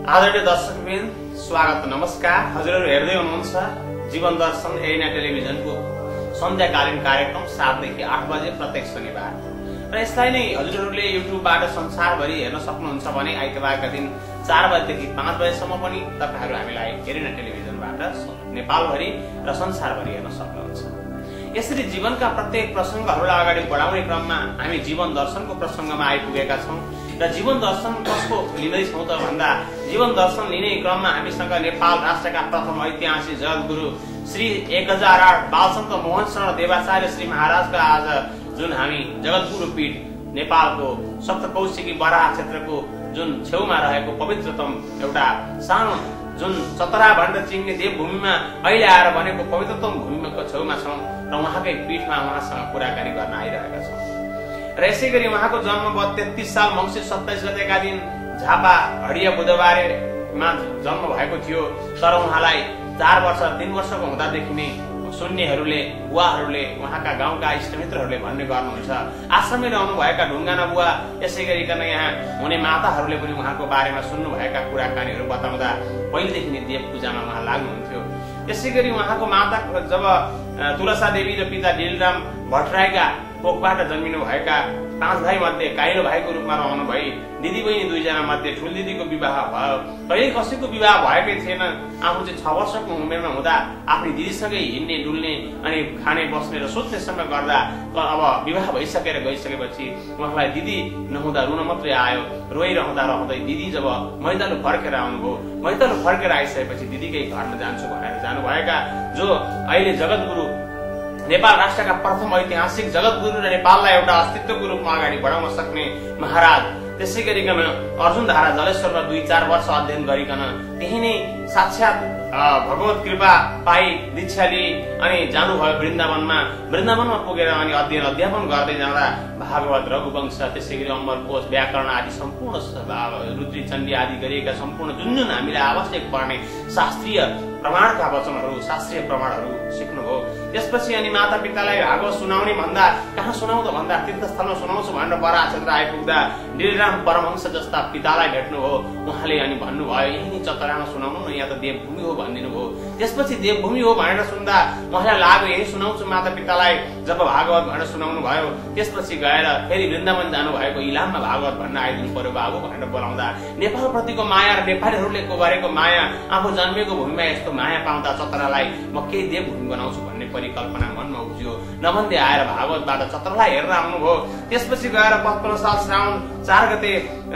आदरणीय दर्शकवृन्द, स्वागत नमस्कार। हजुरहरू हेर्दै हुनुहुन्छ जीवन दर्शन एरिना टेलिभिजनको सन्ध्याकालीन कार्यक्रम 7 देखि 8 बजे प्रत्येक शनिबार। र यसलाई नै हजुरहरूले युट्युबबाट संसारभरि हेर्न सक्नुहुन्छ भने आइतबारका दिन 4 बजेदेखि 5 बजेसम्म पनि तपाईहरू हामीलाई एरिना टेलिभिजनबाट नेपालभरि र संसारभरि हेर्न सक्नुहुन्छ। यसरी जीवनका प्रत्येक प्रसंगहरूलाई अगाडि बढाउने क्रममा हामी जीवन दर्शनको प्रसंगमा आइपुगेका छौं। र जीवन दर्शन कसको लिँदैछौं त भन्दा जीवन दर्शन लिने क्रममा हामीसँग नेपाल राष्ट्रका प्रथम ऐतिहासिक जगतगुरु श्री 1008 बालसन्त मोहन शरण देवाचार्य श्री महाराजका आज जुन हामी जगतगुरु पीठ नेपालको सप्तकौशिकी बराह क्षेत्रको जुन छेउमा रहेको पवित्रतम एउटा सानो जुन चतरा भनेर चिन्ने देवभूमिमा अहिले आएर बनेको पवित्रतम भूमिको छेउमा छौं र उहाँकै पीठमा उहाँसँग कुराकानी गर्न आइरहेका छौं। र यसै गरी उहाँको जन्म 33 साल मङ्सिर 27 गतेका दिन झापा हडिया बुधबारेमा जन्म भएको थियो। तर उहाँलाई 4 वर्ष 3 वर्षको हुँदादेखि नै सुन्नेहरूले बुवाहरूले उहाँका गाउँका इष्टमित्रहरूले भन्ने गर्नुहुन्छ, आश्रममै रहनुभएका ढुङ्गाना बुवा यसै गरिकन यहाँ हुने माताहरूले पनि उहाँको बारेमा सुन्नुभएका कुराकानीहरू बताउँदा पहिलेदेखि नै देव पूजामा उहाँ लाग्नुहुन्थ्यो। यसै गरी उहाँको माता जब तुलसा देवी र पिता दिलराम भट्टराईका कोखबाट जन्मिनु भएका 5 भाइ मध्ये काइलो भाइको रूपमा रहनु भई दिदी बहिनी 2 जना मध्ये ठुल दिदीको विवाह भयो। कहिले कसैको विवाह भएकै थिएन। आफू चाहिँ 6 वर्षको उमेरमा हुँदा आफ्नी दिदीसँगै हिँड्ने डुल्ने अनि खाने बस्ने र सोच्नेसम्म गर्दा अब विवाह भइसकेर गइसकेपछि उहाँलाई दिदी नहुँदा रुन मात्रै आयो। रोइरहँदा रहँदै दिदी जब मैदालु फर्केर आउनुभयो, मैदालु फर्केर आइसकेपछि दिदीकै घरमा जान्छु भनेर जानुभएका जो अहिले जगतगुरु नेपाल राष्ट्रका प्रथम ऐतिहासिक जगतगुरु र नेपाललाई एउटा अस्तित्वको रूपमा अगाडि बढाउन सक्ने महाराज, त्यसै गरिकन अर्जुनधारा जलेश्वरमा 2-4 वर्ष अध्ययन गरिकन त्यही नै साक्षात भगवत कृपा पाई दीक्षा लिई अनि जानुभयो वृन्दावनमा पुगेर अनि अध्ययन अध्यापन गर्दै जाँदा भागवत रघुवंश त्यसै गरी अमरकोश व्याकरण आदि सम्पूर्ण रुद्री चण्डी आदि गरिएका सम्पूर्ण जुन हामीलाई आवश्यक पर्ने शास्त्रीय प्रमाणका वचनहरू शास्त्रीय प्रमाणहरू सिक्नुभयो। त्यसपछि अनि माता पितालाई भागवत सुनाउने भन्दा कहाँ सुनाउँदा भन्दा तीर्थस्थलमा सुनाउँछु भनेर बराह क्षेत्र आइपुग्दा दिलराम परमहंस जस्ता पितालाई भेट्नुभयो। उहाँले अनि भन्नुभयो यही चतरामा सुनाउनु न, यहाँ त देवभूमि हो भनिदिनु भयो। त्यसपछि देवभूमि हो भनेर सुन्दा उहाँलाई लाग्यो यही सुनाउँछु माता पितालाई जब भागवत भनेर सुनाउनु भयो। त्यसपछि गएर फेरि वृन्दावन जानु भएको इलाममा भागवत भन्न आइदिनु पर्यो बाबु भनेर बोलाउँदा नेपाल प्रतिको माया र नेपालीहरूले गरेको माया आफू जन्मेको भूमिमा यस्तो माया पाउँदा चतरालाई म केही देवभूमि बनाउँछु भन्ने परिकल्पना मनमा उब्जियो। नभन्दै आएर भागवतबाट चतरालाई हेरेर आउनुभयो। त्यसपछि गएर 55 साल श्रावण 4 गते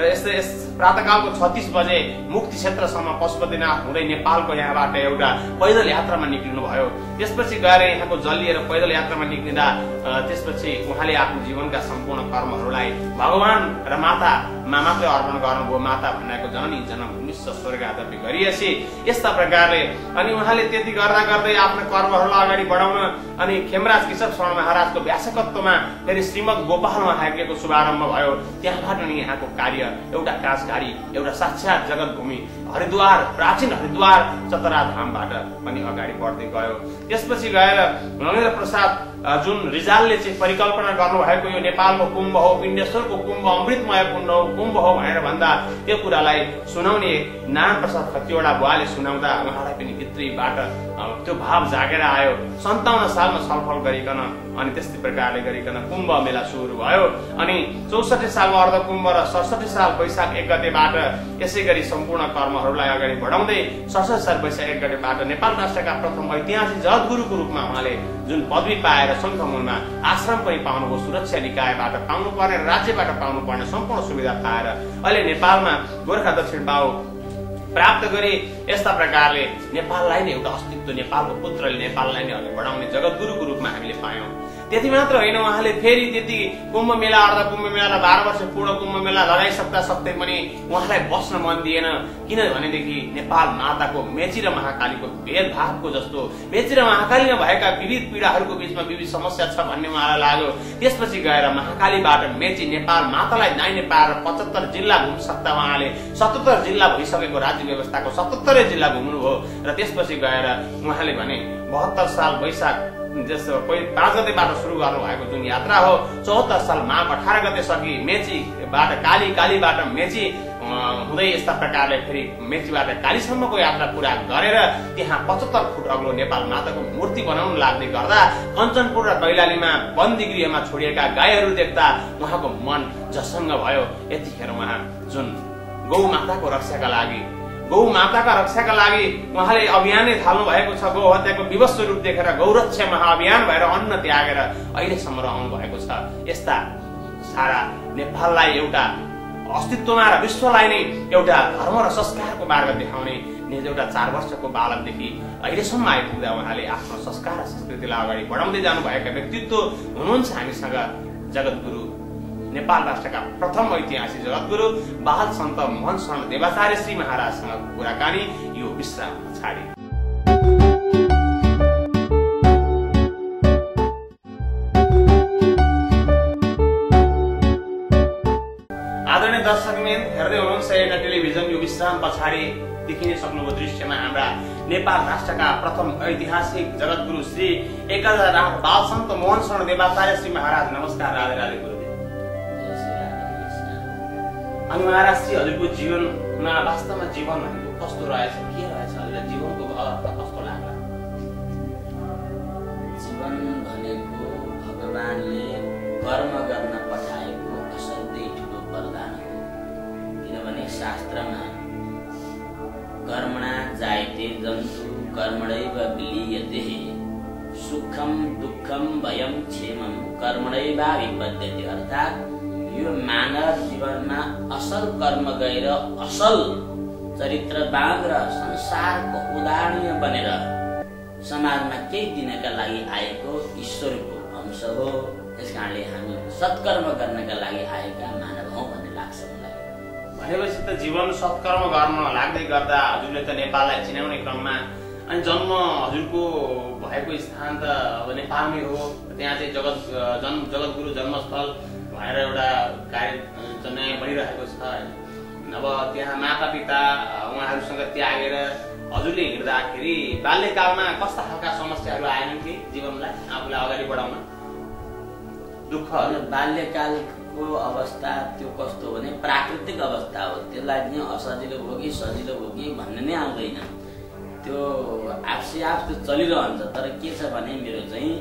प्रातःकालको 36 बजे मुक्ति क्षेत्रसम्म पशुपतिनाथ हुँदै नेपालको यहाँबाट एउटा पैदल यात्रामा निक्लिनु भयो। त्यसपछि गएर यहाँको जल लिएर पैदल यात्रामा निक्लिँदा त्यसपछि उहाँले आफ्नो जीवनका सम्पूर्ण कर्महरूलाई भगवान र मातामा मात्रै अर्पण गर्नुभयो। माता भनेको जननी जन्मभूमि स्वर्गादपि गरिएसी यस्ता प्रकारले अनि उहाँले त्यति गर्दा गर्दै आफ्नो कर्महरूलाई अगाडि बढाउन अनि खेमराज केशव शरण महाराजको व्यासकत्वमा फेरि श्रीमद गोपालमा हाकेको शुभारम्भ भयो। त्यहाँबाट नि यहाँको कार्य एउटा काजकारी एउटा साक्षात जगतभूमि हरिद्वार प्राचीन हरिद्वार चतरा धामबाट पनि अगाडि बढ्दै गयो। त्यसपछि गएर नरेन्द्र प्रसाद जुन रिजालले चाहिँ परिकल्पना गर्नुभएको यो नेपालको कुम्भ हो, पिण्डेश्वरको कुम्भ अमृतमय कुण्ड हो, कुम्भ हो भनेर भन्दा त्यो कुरालाई सुनाउने नारायण प्रसाद खतिवडा बुवाले सुनाउँदा उहाँलाई पनि भित्रैबाट त्यो भाव जागेर आयो। 57 सालमा छलफल गरिकन अनि त्यस्तै प्रकारले गरिकन कुम्भ मेला सुरु भयो। अनि 64 सालमा अर्ध कुम्भ र 67 साल वैशाख 1 गतेबाट यसै गरी सम्पूर्ण कर्महरूलाई अगाडि बढाउँदै 67 साल वैशाख 1 गतेबाट नेपाल राष्ट्रका प्रथम ऐतिहासिक जगतगुरुको रूपमा उहाँले जुन पदवी पाएर शङ्खमूलमा आश्रम पनि पाउनुभयो। सुरक्षा निकायबाट पाउनुपर्ने राज्यबाट पाउनुपर्ने सम्पूर्ण सुविधा पाएर अहिले नेपालमा गोर्खा दक्षिण बाहु प्राप्त गरी यस्ता प्रकारले नेपाललाई नै एउटा अस्तित्व नेपालको पुत्रले नेपाललाई नै अघि बढाउने जगतगुरुको रूपमा हामीले पायौं। त्यति मात्र होइन, उहाँले फेरि त्यति कुम्भ मेला अर्ध कुम्भ मेला र 12 वर्ष पूर्ण कुम्भ मेला लगाइसक्दा सक्दै पनि उहाँलाई बस्न मन दिएन। किनभनेदेखि नेपाल माताको मेची र महाकालीको भेदभावको जस्तो मेची र महाकालीमा भएका विविध पीडाहरूको बीचमा विविध समस्या छ भन्ने उहाँलाई लाग्यो। त्यसपछि गएर महाकालीबाट मेची नेपाल मातालाई दाहिने पारेर 75 जिल्ला घुम्सक्दा उहाँले 77 जिल्ला भइसकेको राज्य व्यवस्थाको 77 जिल्ला घुम्नुभयो। र त्यसपछि गएर उहाँले भने 72 साल वैशाख 5 गतेबाट सुरु गर्नु भएको जुन यात्रा हो 74 साल माघ 18 गते सकी मेचीबाट कालीबाट मेची हुँदै यस्ता प्रकारले फेरि मेचीबाट कालीसम्मको यात्रा पूरा गरेर त्यहाँ 75 फुट अग्लो नेपाल माताको मूर्ति बनाउन लाग्ने गर्दा कञ्चनपुर र कैलालीमा बन्दी गृहमा छोडिएका गाईहरू देख्दा उहाँको मन झसङ्ग भयो। यतिखेर उहाँ जुन गौ माताका रक्षाका लागि उहाँले अभियानै थाल्नु भएको छ। गौ हत्याको विवश रूप देखेर गौरक्षा महाअभियान भएर अन्न त्यागेर अहिलेसम्म रहनु भएको छ। यस्ता सारा नेपाललाई एउटा अस्तित्वमा र विश्वलाई नै एउटा धर्म र संस्कारको मार्ग देखाउने एउटा 4 वर्षको बालकदेखि अहिलेसम्म आइपुग्दा उहाँले आफ्नो संस्कार र संस्कृतिलाई अगाडि बढाउँदै जानुभएका व्यक्तित्व हुनुहुन्छ। हामीसँग जगद्गुरु नेपाल राष्ट्रका प्रथम ऐतिहासिक जगद्गुरु बाल सन्त मोहन शरण देवाचार्य श्री महाराजसँग कुराकानी यो विश्राम पछाडि। आदरणीय दर्शकवृन्द, हेर्दै हुनुहुन्छ एउटा टेलिभिजन। यो विश्राम पछाडि देखिन सक्नुभयो दृश्यमा हाम्रा नेपाल राष्ट्रका प्रथम ऐतिहासिक जगद्गुरु श्री 1008 बाल सन्त मोहन शरण देवाचार्य श्री महाराज। नमस्कार, राधे राधे गुरुदेव। अनि महाराज श्री, हजुरको जीवनमा वास्तवमा जीवन भनेको कस्तो रहेछ, के रहेछ, हजुरलाई जीवनको अर्थ कस्तो लाग्ला? जीवन भनेको भगवानले कर्म गर्न पठाएको असाध्यै ठुलो वरदान हो। किनभने शास्त्रमा कर्मणा जायते जन्तु कर्मणैव विलीयते, सुखम दुःखम भयम क्षेमम कर्मणैवाभिपद्यते। अर्थात् यो मानव जीवनमा असल कर्म गरेर असल चरित्रवान र संसारको उदाहरणीय बनेर समाजमा केही दिनका लागि आएको ईश्वरको अंश हो। त्यसकारणले हामी सत्कर्म गर्नका लागि आएका मानव हौं भन्ने लाग्छ मलाई। भनेपछि त जीवन सत्कर्म गर्न लाग्दै गर्दा हजुरले त नेपाललाई चिनाउने क्रममा अनि जन्म हजुरको भएको स्थान त अब नेपालमै हो। त्यहाँ चाहिँ जगद्गुरु जन्मस्थल भएर एउटा कार्य चाहिँ बढिरहेको छ। अब त्यहाँ मातापिता उहाँहरूसँग त्यागेर हजुरले हिँड्दाखेरि बाल्यकालमा कस्ता खालका समस्याहरू आएनन् कि जीवनलाई आफूलाई अगाडि बढाउन? दुःख बाल्यकालको अवस्था त्यो कस्तो भने प्राकृतिक अवस्था हो। त्यसलाई पनि असजिलो हो कि सजिलो हो कि भन्ने नै आउँदैन। त्यो आफसे आफ त्यो चलिरहन्छ। तर के छ भने मेरो चाहिँ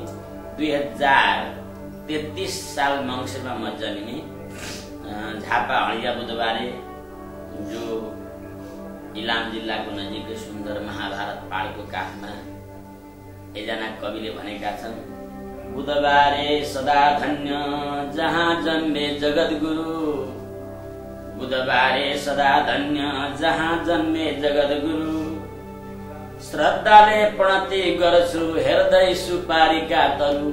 2033 साल मङ्सिरमा म जन्मे। झापा हडिया बुधबारे जो इलाम जिल्लाको नजिकै सुन्दर महाभारत पहाडको काखमा एकजना कविले भनेका छन्, बुधबारे सदा धन्य जहाँ जन्मे जगद्गुरु, बुधबारे सदा धन्य जहाँ जन्मे जगद्गुरु, श्रद्धाले प्रणति गर्छु हेर्दै सुपारीका तलु।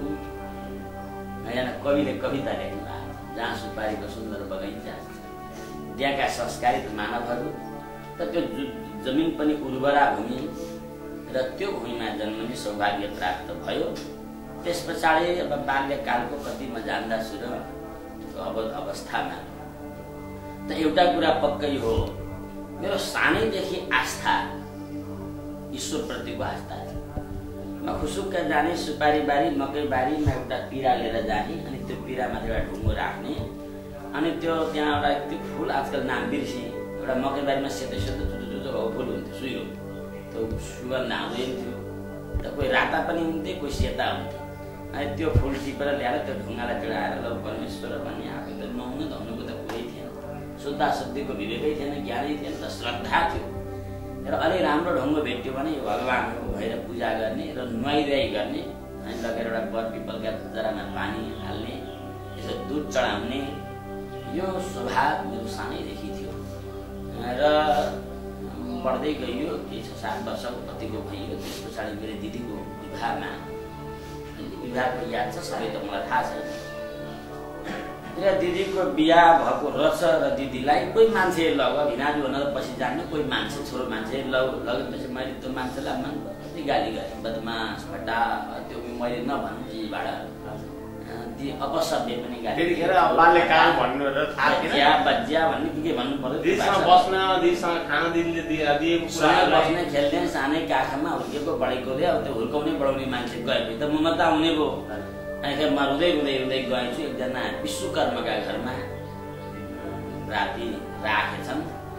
कविले कविता लेख्नु भएको छ, जहाँ सुपारीको सुन्दर बगैँचा छ, त्यहाँका संस्कारित मानवहरू त त्यो जमिन पनि उर्वरा भूमि र त्यो भूमिमा जन्मने सौभाग्य प्राप्त भयो। त्यस पछाडि अब बाल्यकालको कति म जान्दछु र अवस्थामा त एउटा कुरा पक्कै हो, मेरो सानैदेखि आस्था ईश्वरप्रतिको आस्था थियो। म खुसुक्क जाने सुपारी बारी मकै बारीमा एउटा पिरा लिएर जाने, अनि त्यो पिरामा एउटा ढुङ्गो राख्ने, अनि त्यो त्यहाँ एउटा त्यो फुल आजकल नाम बिर्सेँ, एउटा मकै बारीमा सेतो सेतो चुचो फुल हुन्थ्यो, सुयो त्यो सुगन्ध आउँदैन थियो। त कोही राता पनि हुन्थे, कोही सेता हुन्थे। अनि त्यो फुल टिपेर ल्याएर त्यो ढुङ्गालाई चढाएर ल परमेश्वर भन्ने आफै त नुहाउनु धुनुको त कुरै थिएन, शुद्धा शुद्धिको विवेकै थिएन, ज्ञानै थिएन, त श्रद्धा थियो। र अलि राम्रो ढुङ्गो भेट्यो भने भगवानको भएर पूजा गर्ने र नुहाइरही गर्ने, अनि लगेर एउटा बर पिपलका जरामा पानी हाल्ने, यसो दुध चढाउने, यो स्वभाव मेरो सानैदेखि थियो। र बढ्दै गइयो, 6-7 वर्षको कतिको भइयो। त्यस पछाडि मेरो दिदीको विवाहमा, विवाहको याद छ सबै त मलाई थाहा छैन, र दिदीको बिहा भएको रहेछ र दिदीलाई कोही मान्छे लग भिनाजु हुन पछि जान्ने, कोही मान्छे छोरो मान्छे लगेपछि मैले त्यो मान्छेलाई मन कति गाली गरेँ, बदमास फटा, त्यो मैले नभन्नु दिदीबाट ती अपशब्द पनि गाली। त्यतिखेर बाल्यकाल भन्नु र थाहा थिएन, ज्या बज्या भन्ने के भन्नु पर्यो, दिदीसँग बस्न, दिदीसँग खाना दिदीले दिएको कुरालाई बस्ने खेल्ने, सानै काखमा हुर्केको बढेकोले अब त्यो हुर्काउने बढाउने मान्छे गएपछि त म त आउने भयो। अनि म रुँदै रुँदै रुँदै गएछु एकजना विश्वकर्मका घरमा राति राखेछन्।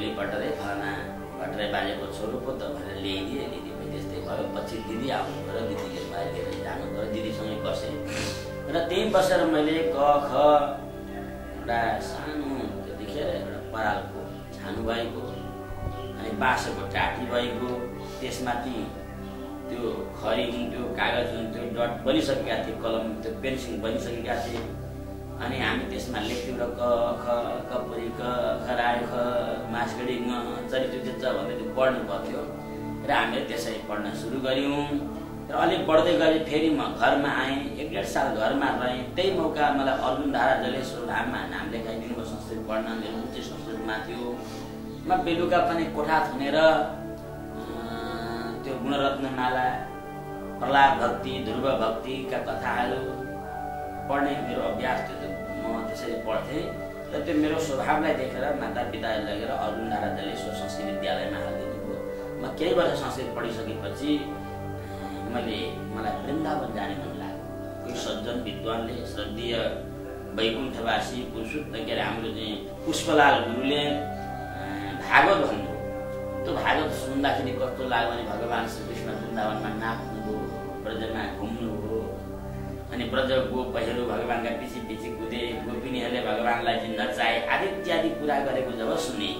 भोलिपल्ट फलाना भट्टराई बाजेको छोरो पो त भनेर ल्याइदिए। दिदी त्यस्तै भयो। पछि दिदी आउनुभयो र दिदीले मलाई लिएर जानुभयो। दिदीसँगै बसेँ र त्यहीँ बसेर मैले क ख एउटा सानो त्यतिखेर एउटा परालको छानु भएको अनि बाँसको टाटी भएको, त्यसमाथि त्यो खरी हुन्थ्यो, कागज हुन्थ्यो, डट बनिसकेका थिए, कलम त्यो पेन्सिल बनिसकेका थिए। अनि हामी त्यसमा लेख्थ्यौँ र क ख कपुरी क खरायो ख मासगढी ङ चरित्र चित्र भन्दै त्यो पढ्नु पर्थ्यो र हामीले त्यसरी पढ्न सुरु गऱ्यौँ। र अलिक बढ्दै गएँ। फेरि म घरमा आएँ। 1.5 साल घरमा रहेँ। त्यही मौका मलाई अर्जुनधारा जलेश्वर धाममा नाम लेखाइदिनु भयो। संस्कृत पढ्न मेरो रुचि संस्कृतमा थियो। म बेलुका पनि कोठा थुनेर त्यो गुणरत्नमाला, प्रहलाद भक्ति, ध्रुव भक्तिका कथाहरू पढ्ने मेरो अभ्यास थियो। म त्यसरी पढ्थेँ र त्यो मेरो स्वभावलाई देखेर मातापिताले लगेर अर्जुनधारा जलेश्वर संस्कृत विद्यालयमा हालिदिनु भयो। म केही वर्ष संस्कृत पढिसकेपछि मलाई वृन्दावन जाने मन लाग्यो। कोही सज्जन विद्वानले श्रद्धेय वैकुण्ठवासी पुरुषोत्तम के अरे हाम्रो चाहिँ पुष्पलाल गुरुले भागवत भन्नुभयो। त्यो भागवत सुन्दाखेरि कस्तो लाग्यो भने भगवान् श्रीकृष्ण वृन्दावनमा नाच्नुभयो, ब्रजमा घुम्नुभयो अनि ब्रज गोपहरू भगवान्का पछि पछि कुदे, गोपिनीहरूले भगवान्लाई चाहिँ नचाए आदि इत्यादि कुरा गरेको जब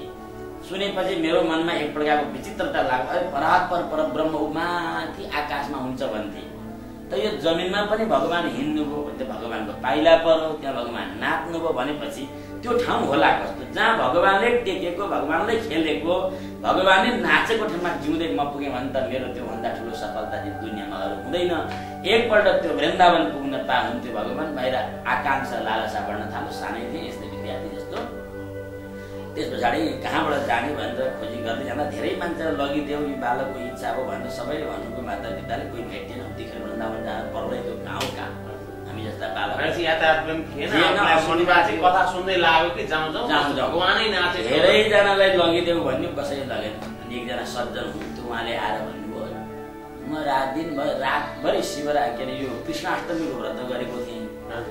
सुनेपछि मेरो मनमा एक प्रकारको विचित्रता लाग्यो। अरे परात्पर परब्रह्म माथि आकाशमा हुन्छ भन्थे, त यो जमिनमा पनि भगवान् हिँड्नुभयो भने भगवान्को पाइला परो, त्यहाँ भगवान् नाच्नुभयो भनेपछि त्यो ठाउँ होला कस्तो जहाँ भगवान्ले टेकेको, भगवान्ले खेलेको, भगवान्ले नाचेको ठाउँमा जिउँदै म पुगेँ भने त मेरो त्योभन्दा ठुलो सफलता चाहिँ दुनियाँमा अरू हुँदैन। एकपल्ट त्यो वृन्दावन पुग्न पाहुन्थ्यो भगवान्। बाहिर आकांक्षा लालसा बढ्न थाल्यो। सानै थिएँ, यस्तै विद्यार्थी जस्तो। त्यस पछाडि कहाँबाट जाने भनेर खोजी गर्दै जाँदा धेरै मान्छेलाई लगिदेऊ, यो बालकको इच्छा हो भनेर सबैले भन्नुको मातापिताले कोही भेटेन। त्यतिखेर वृन्दावन जान पर्दै त्यो गाउँ कहाँ हामी जस्ता बालक यातायात पनि थिएन। कथा सुन्दै लाग्यो कि जाउँ भगवानै नाचे। धेरैजनालाई लगिदेऊ भन्यो, कसैले लगेन। अनि एकजना सज्जन हुन्थ्यो, उहाँले आएर भन्नुभयो म रातभरि शिवरात्रि के अरे यो कृष्णाष्टमीको व्रत गरेको थिएँ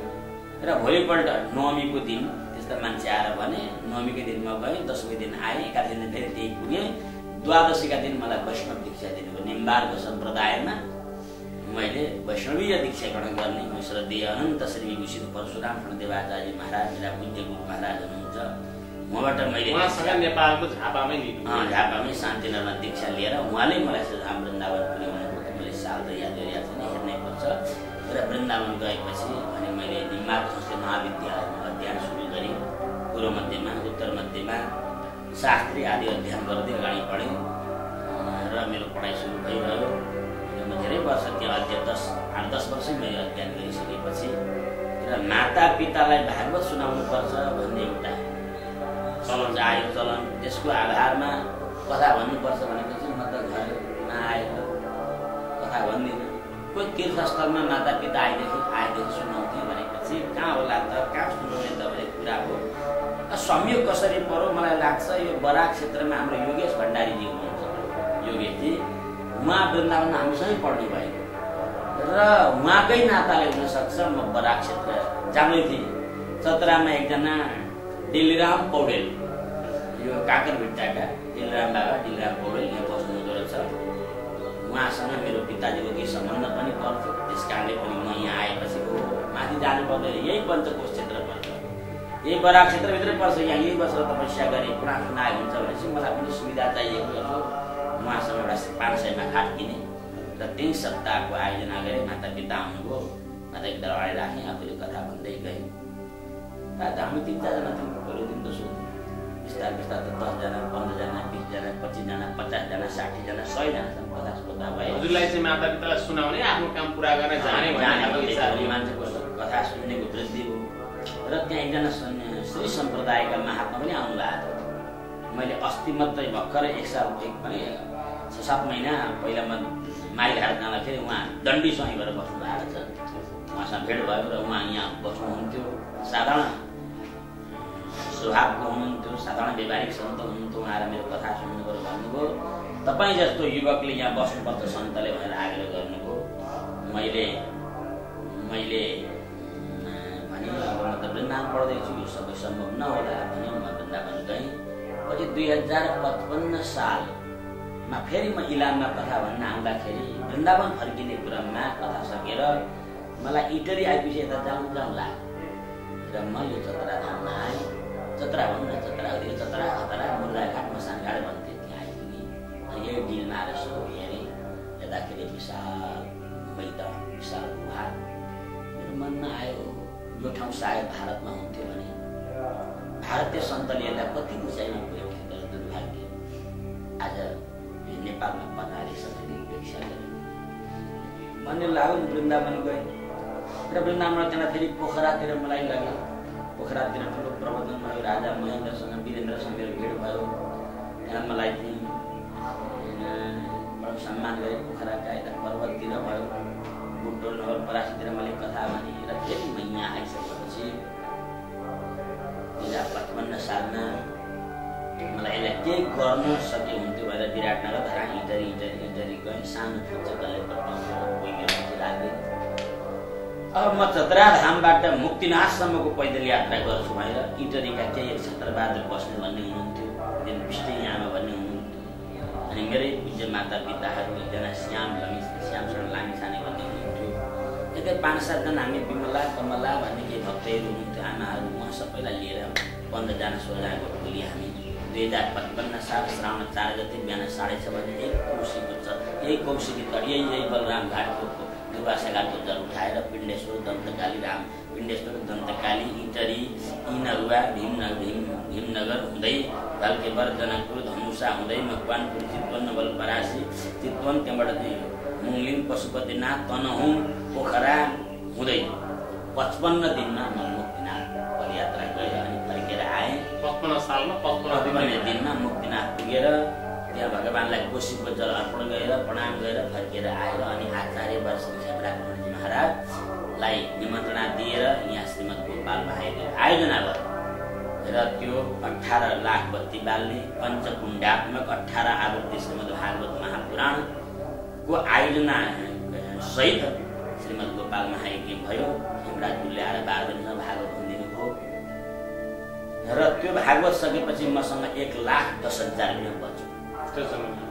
र भोलिपल्ट नवमीको दिन मान्छे आएर भने नवमीको दिन म गएँ, 10औं दिन आएँ, 11औं दिन फेरि त्यही पुगेँ। द्वादशीका दिन मलाई वैष्णव दीक्षा दिनुभयो। निम्बार्क सम्प्रदायमा मैले वैष्णवीय दीक्षा ग्रहण गर्ने। म श्रद्धेय अनन्त श्री विभूषित परशुराम देवाचार्य महाराज मेरा पूज्य गुरु महाराज हुनुहुन्छ। उहाँबाट मैले नेपालको झापामै शान्तिनगरमा दीक्षा लिएर उहाँले मलाई सुझाव वृन्दावन पुर्याउनु। मैले साल त याद गरिरहेको छैन, हेर्नै पर्छ। र वृन्दावन गएपछि अनि मैले निम्बार्क संस्कृत महाविद्यालयमा अध्ययन सुरु गरेँ। पूर्व मध्यमा, उत्तर मध्यमा शास्त्री आदि अध्ययन गर्दै अगाडि बढेँ र मेरो पढाइ सुरु भइरह्यो। म धेरै वर्ष त्यहाँ 8-10 वर्ष मैले अध्ययन गरिसकेपछि र मातापितालाई भागवत सुनाउनु पर्छ भन्ने एउटा चलन आयो। चलन त्यसको आधारमा कथा भन्नुपर्छ भनेपछि म त घरमा आएर कथा भन्दिनँ। कोही तीर्थस्थलमा मातापिता आएदेखि सुनाउँथेँ भनेपछि कहाँ होला त, कहाँ सुनाउने त भन्ने कुरा हो। संयोग कसरी परो मलाई लाग्छ यो बराक क्षेत्रमा हाम्रो योगेश भण्डारीजी हुनुहुन्छ। योगेशजी उहाँ वृन्दावन हामीसँगै पढ्नु भएको र उहाँकै नाताले हुनसक्छ म बराक क्षेत्र जाँदै थिएँ। चतरामा एकजना डिलराम पौडेल, यो काकरभिट्टाका डिलराम बाबा डिलराम पौडेल यहाँ बस्नुहुँदो रहेछ। उहाँसँग मेरो पिताजीको केही सम्बन्ध पनि पर्थ्यो। त्यस कारणले पनि म यहाँ आएपछि माथि जानु पर्दैन, यही पञ्चकोश क्षेत्र पर्छ, यही बराक क्षेत्रभित्रै पर्छ। यहाँ यही बसेर तपस्या गरेँ, पुरा सुनाए हुन्छ भनेपछि मलाई पनि सुविधा चाहिएको थियो। उहाँसँग एउटा 500मा खाट किनेँ र 3 सप्ताहको आयोजना गरेँ। मातापिता आउनुभयो, मातापिता अगाडि राखेँ, आफूले कथा भन्दै गएँ। हामी 3-4जना थियौँ। पहिलो दिन त सोध्यौँ, बिस्तार बिस्तार त 10 जना, 15 जना, 20 जना, 25 जना, 50 जना, 60 जना, 100 जनासम्म कथा सोध्दा भयो। हजुरलाई चाहिँ मातापितालाई सुनाउने, आफ्नो काम पुरा गर्न जाने मान्छेको कथा सुन्नेको वृद्धि हो। र त्यहाँ एकजना श्री सम्प्रदायका महात्मा पनि आउनु भएको थियो। मैले अस्ति मात्रै भर्खर 6-7 महिना पहिला म माइघाट जाँदाखेरि उहाँ दण्डी स्वामी भएर बस्नु भएको छ। उहाँसँग भेट भयो र उहाँ यहाँ बस्नुहुन्थ्यो। साधारण स्वभावको हुनुहुन्थ्यो, साधारण व्यावहारिक सन्त हुनुहुन्थ्यो। उहाँले मेरो कथा सुन्नुभयो, भन्नुभयो तपाईँ जस्तो युवकले यहाँ बस्नुपर्छ सन्तले भनेर आग्रह गर्नुभयो। मैले भने अब म त वृन्दावन पढ्दैछु, यो सबै सम्भव नहोला भने म वृन्दावन गएँ र पछि 2055 सालमा फेरि म इलाममा कथा भन्न आउँदाखेरि वृन्दावन फर्किने क्रममा कथा सकेर मलाई इटली आइपुगेपछि यता जाउँ लाग्यो र म यो चतरा धाममा आएँ। चतरा भन्न चतरा यो चतरा खतरा मुर्गाघाट मसानघाट भन्थे त्यहाँ आइपुगेँ। यही डिलमा आएर सो हेरेँ, हेर्दाखेरि विशाल मैदान विशाल गुहा। मेरो मनमा आयो यो ठाउँ सायद भारतमा हुन्थ्यो भने भारतीय सन्तले यसलाई कति उचाइमा पुर्याउँथ्यो। तर दुर्भाग्य आज नेपालमा पठारे सन्तले उपेक्षा गरे भन्ने लाग्यो। वृन्दावन गएँ र वृन्दावन त्यहाँ फेरि पोखरातिर मलाई लाग्यो। पोखरातिर ठुलो प्रबन्धन भयो, राजा महेन्द्रसँग वीरेन्द्रसँग मेरो भेट भयो। त्यहाँ मलाई बडो सम्मान गरे। पोखराका यता पर्वततिर भयो, बुटोल नवलपरासीतिर मैले कथा भने र फेरि म यहाँ आइसकेपछि 2055 सालमा मलाई यसलाई केही गर्न सके हुन्थ्यो भनेर विराटनगर धरान इटरी गएँ। सानो पुस्तकालय पठाउँछु कोही मेरो लाग्दैन। अब म चतरा धामबाट मुक्तिनाथसम्मको पैदल यात्रा गर्छु भनेर इटरीका केही क्षेत्रबहादुर बस्ने भन्ने हुनुहुन्थ्यो, दिन विष्टै आमा भन्ने हुनुहुन्थ्यो, अनि मेरै पूज्य माता पिताहरू एकजना श्यामशरण लामिछाने भन्ने हुनुहुन्थ्यो। यतै 5-7 जना हामी विमला कमला भन्ने केही भक्तहरू हुनुहुन्थ्यो, आमाहरू। उहाँ सबैलाई लिएर 15 जना 16 जनाको टोली हामी 2055 साल श्रावण 4 गते बिहान 6:30 बजे यही कौशिकी तट यही बलराम घाटको दुर्वासा घाटको जल उठाएर पिण्डेश्वर दन्तकाली इटरी इनरुवा भीमनगर हुँदै भालकेवर जनकपुर धनुषा हुँदै मकवानपुर चितवन नवलपरासी चितवन त्यहाँबाट मुङलिङ पशुपतिनाथ तनहुँ पोखरा हुँदै 55 दिनमा म मुक्तिनाथ पदयात्रा गएर अनि फर्केर आएँ। 55 सालमा 55 दिनमा मुक्तिनाथ पुगेर त्यहाँ भगवानलाई कोशीको जल अर्पण गरेर प्रणाम गरेर फर्केर आएर अनि आचार्य वर्ष विशाखराज महाराजलाई निमन्त्रणा दिएर यहाँ श्रीमद गोपाल महाराजले आयोजना गर्यो र त्यो 18 लाख बत्ती बाल्ने पञ्चकुण्डात्मक 18 आवृत्ति श्रीमद् भागवत महापुराणको आयोजना सहित श्रीमद् गोपाल महायज्ञ भयो। हेमराजले आएर 12 दिनमा भागवत भनिदिनु भयो र त्यो भागवत सकेपछि मसँग 1,10,000 रुपियाँ बच्यो। र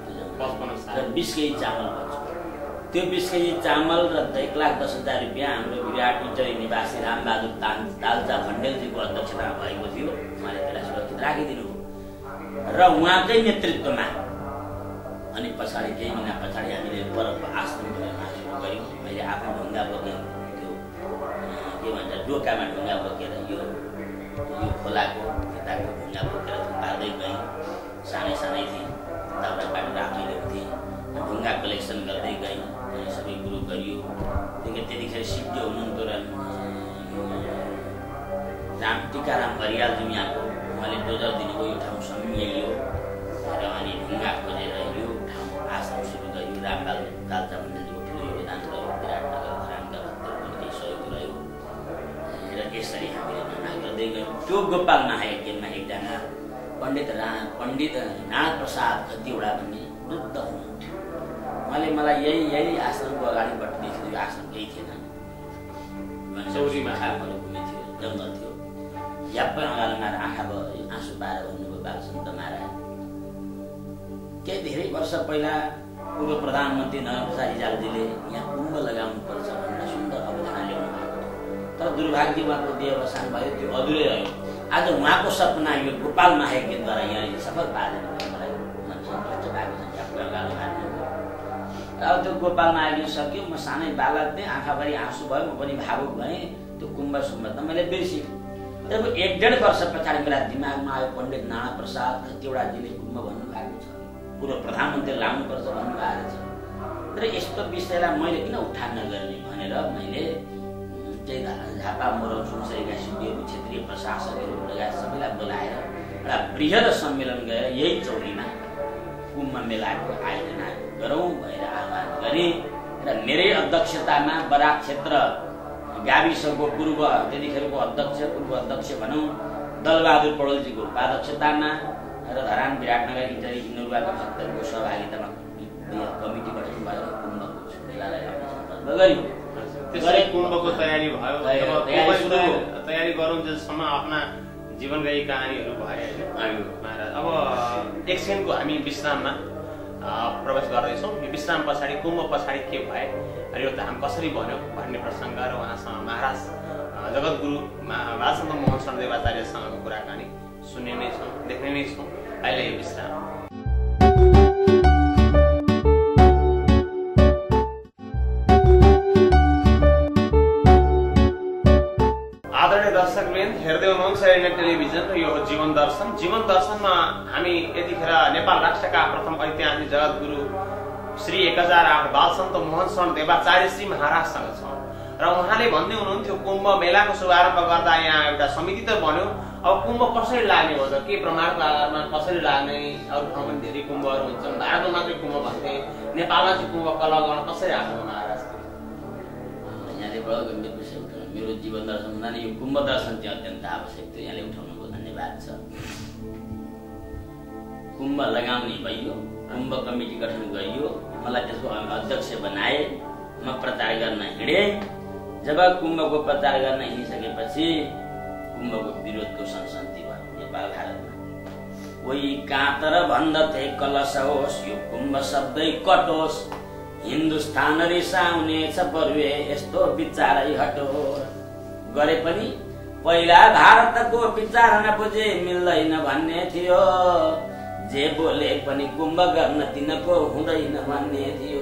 20 केजी चामल बच्यो। त्यो 20 केजी चामल र 1,10,000 रुपियाँ हाम्रो विराट इटरी निवासी रामबहादुर दाल्चा भण्डेलजीको अध्यक्षतामा भएको थियो। उहाँले त्यसलाई सुरक्षित राखिदिनु र उहाँकै नेतृत्वमा अनि पछाडि केही महिना पछाडि हामीले परको आश्रम सुरु गऱ्यौँ। मैले आफ्नो ढुङ्गा बोकेर त्यो के भन्छ डोकामा ढुङ्गा बोकेर यो खोलाको यताको ढुङ्गा बोकेर थुपार्दै गएँ। सानै थिएँ, दाउरा काटेर आफै ल्याउँथेँ, ढुङ्गा कलेक्सन गर्दै गएँ। अनि सबै कुरो गरियो। त्यतिखेर सिद्धियो हुनुहुन्थ्यो र टिकाराम हरियालजी यहाँको उहाँले डोजर दिनुभयो। यो ठाउँ सम्मिलियो र अनि ढुङ्गा खोजेर यो ठाउँ आश्रम सुरु गरियो। रामबहादुर दाल्चा भण्डेलजीको ठुलो योगदान रह्यो। विराटनगर धरानका भक्तहरूको केही सहयोग रह्यो र यसरी हामीले भ्रमण गर्दै गयौँ। त्यो गोपाल महायज्ञमा एकजना पण्डित नाथ प्रसाद खतिवडा भन्ने वृद्ध हुनुहुन्थ्यो। उहाँले मलाई यही आश्रमको अगाडिबाट देखियो। यो आश्रम केही थिएन, चौरीमा खालहरू घुमे थियो, जङ्गल थियो। याप्पै अँगालोमा आँखा भयो, आँसु पाएर भन्नुभयो बालसन्त महाराज। केही धेरै वर्ष पहिला पूर्व प्रधानमन्त्री नरेन्द्र प्रसाद रिजालजीले यहाँ कुम्भ लगाउनु पर्छ भनेर सुन्दर अवधारणा ल्याउनु भएको थियो। तर दुर्भाग्य उहाँको देहावसान भयो, त्यो अधुरै रह्यो। आज उहाँको सपना यो गोपाल महायज्ञद्वारा यहाँ सफल पारेर मलाई मन सन्तुष्ट भएको छ। याप्पै अँगालो हाल्नु अब त्यो गोपाल महायज्ञ सक्यो। म सानै बालक थिएँ, आँखाभरि आँसु भयो, म पनि भावुक भएँ। त्यो कुम्भ त मैले बिर्सेँ। तर 1-1.5 वर्ष पछाडि मेरा दिमागमा आयो पण्डित नाना प्रसाद खतिवडाजीले कुम्भ भन्नुभएको छ, पूर्व प्रधानमन्त्री लाउनुपर्छ भन्नुभएको छ। तर यस्तो विषयलाई मैले किन उठान नगर्ने भनेर मैले त्यही झापा मोरङ सुनसरीका सिद्धिहरू क्षेत्रीय प्रशासकहरू लगायत सबैलाई बोलाएर एउटा बृहत सम्मेलन गएर यही चौरीमा कुम्भ मेलाको आयोजना गरौँ भनेर आह्वान गरेँ र मेरै अध्यक्षतामा बराक क्षेत्र गाविसको त्यतिखेरको पूर्व अध्यक्ष भनौँ दलबहादुर पौडेलजीको उपाध्यक्षतामा र धरान विराटनगर इटरी इनरुवाका भक्तहरूको सहभागितामा कमिटी गठन भएर कुम्भको मेलालाई आफ्नो सन्दर्भ गर्यो। त्यसरी कुम्भको तयारी भयो। तयारी गरौँ जसम्म आफ्ना जीवनगई कहानीहरू भए होइन महाराज। अब एकछिनको हामी विश्राममा प्रवेश गर्दैछौँ। यो विश्राम पछाडि कुम्भ पछाडि के भए र यो धाम कसरी बन्यो भन्ने प्रसङ्ग र उहाँसँग महाराज जगद्गुरु बालसन्त मोहन शरण देवाचार्यसँगको कुराकानी सुन्ने नै छौँ, देख्ने नै छौँ। अहिले यो विश्राम। आदरणीय दर्शकवृन्द, हेर्दै हुनुहुन्छ इन्डियन टेलिभिजन र यो जीवन दर्शन। जीवन दर्शनमा हामी यतिखेर नेपाल राष्ट्रका प्रथम ऐतिहासिक जगद्गुरु श्री 1008 बालसन्त मोहन शरण देवाचार्यश्री महाराजसँग छौँ र उहाँले भन्दै हुनुहुन्थ्यो कुम्भ मेलाको शुभारम्भ गर्दा यहाँ एउटा समिति त बन्यो। अब कुम्भ कसरी लाग्ने हो त, के प्रमाणको आधारमा कसरी लाग्ने? अरू ठाउँमा पनि धेरै कुम्भहरू हुन्छन्, भारतमा मात्रै कुम्भ भन्थे, नेपालमा चाहिँ कुम्भ कला गर्न कसरी आएको महाराज? यहाँले बडो गम्भीर विषय उठाउनु। मेरो जीवन दर्शन हुँदा यो कुम्भ दर्शन चाहिँ अत्यन्त आवश्यक थियो। यहाँले उठाउनुको धन्यवाद छ। कुम्भ लगाउने भयो, कुम्भ कमिटी गठन गरियो, मलाई त्यसको अध्यक्ष बनाए, म प्रचार गर्न हिँडेँ। जब कुम्भको प्रचार गर्न हिँडिसकेपछि कुम्भको विरोधको सनसन्ती भयो नेपाल भारतमा। कोही काँतर भन्दथे कलश होस्, यो कुम्भ शब्दै कटोस्, हिन्दुस्तान रिसाउनेछ बरुए यस्तो विचारै हटो। गरे पनि पहिला भारतको विचार नबुझे मिल्दैन भन्ने थियो, जे बोले पनि कुम्भ गर्न तिनको हुँदैन भन्ने थियो।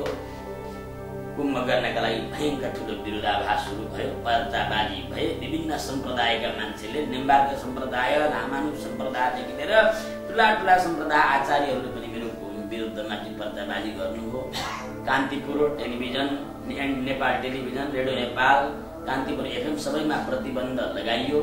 कुम्भ गर्नका लागि भयङ्कर ठुलो विरोधाभास सुरु भयो, पर्चाबाजी भए। विभिन्न सम्प्रदायका मान्छेले, निम्बार्क सम्प्रदाय, रामानुज सम्प्रदायदेखि लिएर ठुला ठुला सम्प्रदाय आचार्यहरूले पनि मेरो विरुद्धमा पर्चाबाजी गर्नुभयो। Kantipur television, Nepal television, radio Nepal, Kantipur FM सबैमा प्रतिबन्ध लगाइयो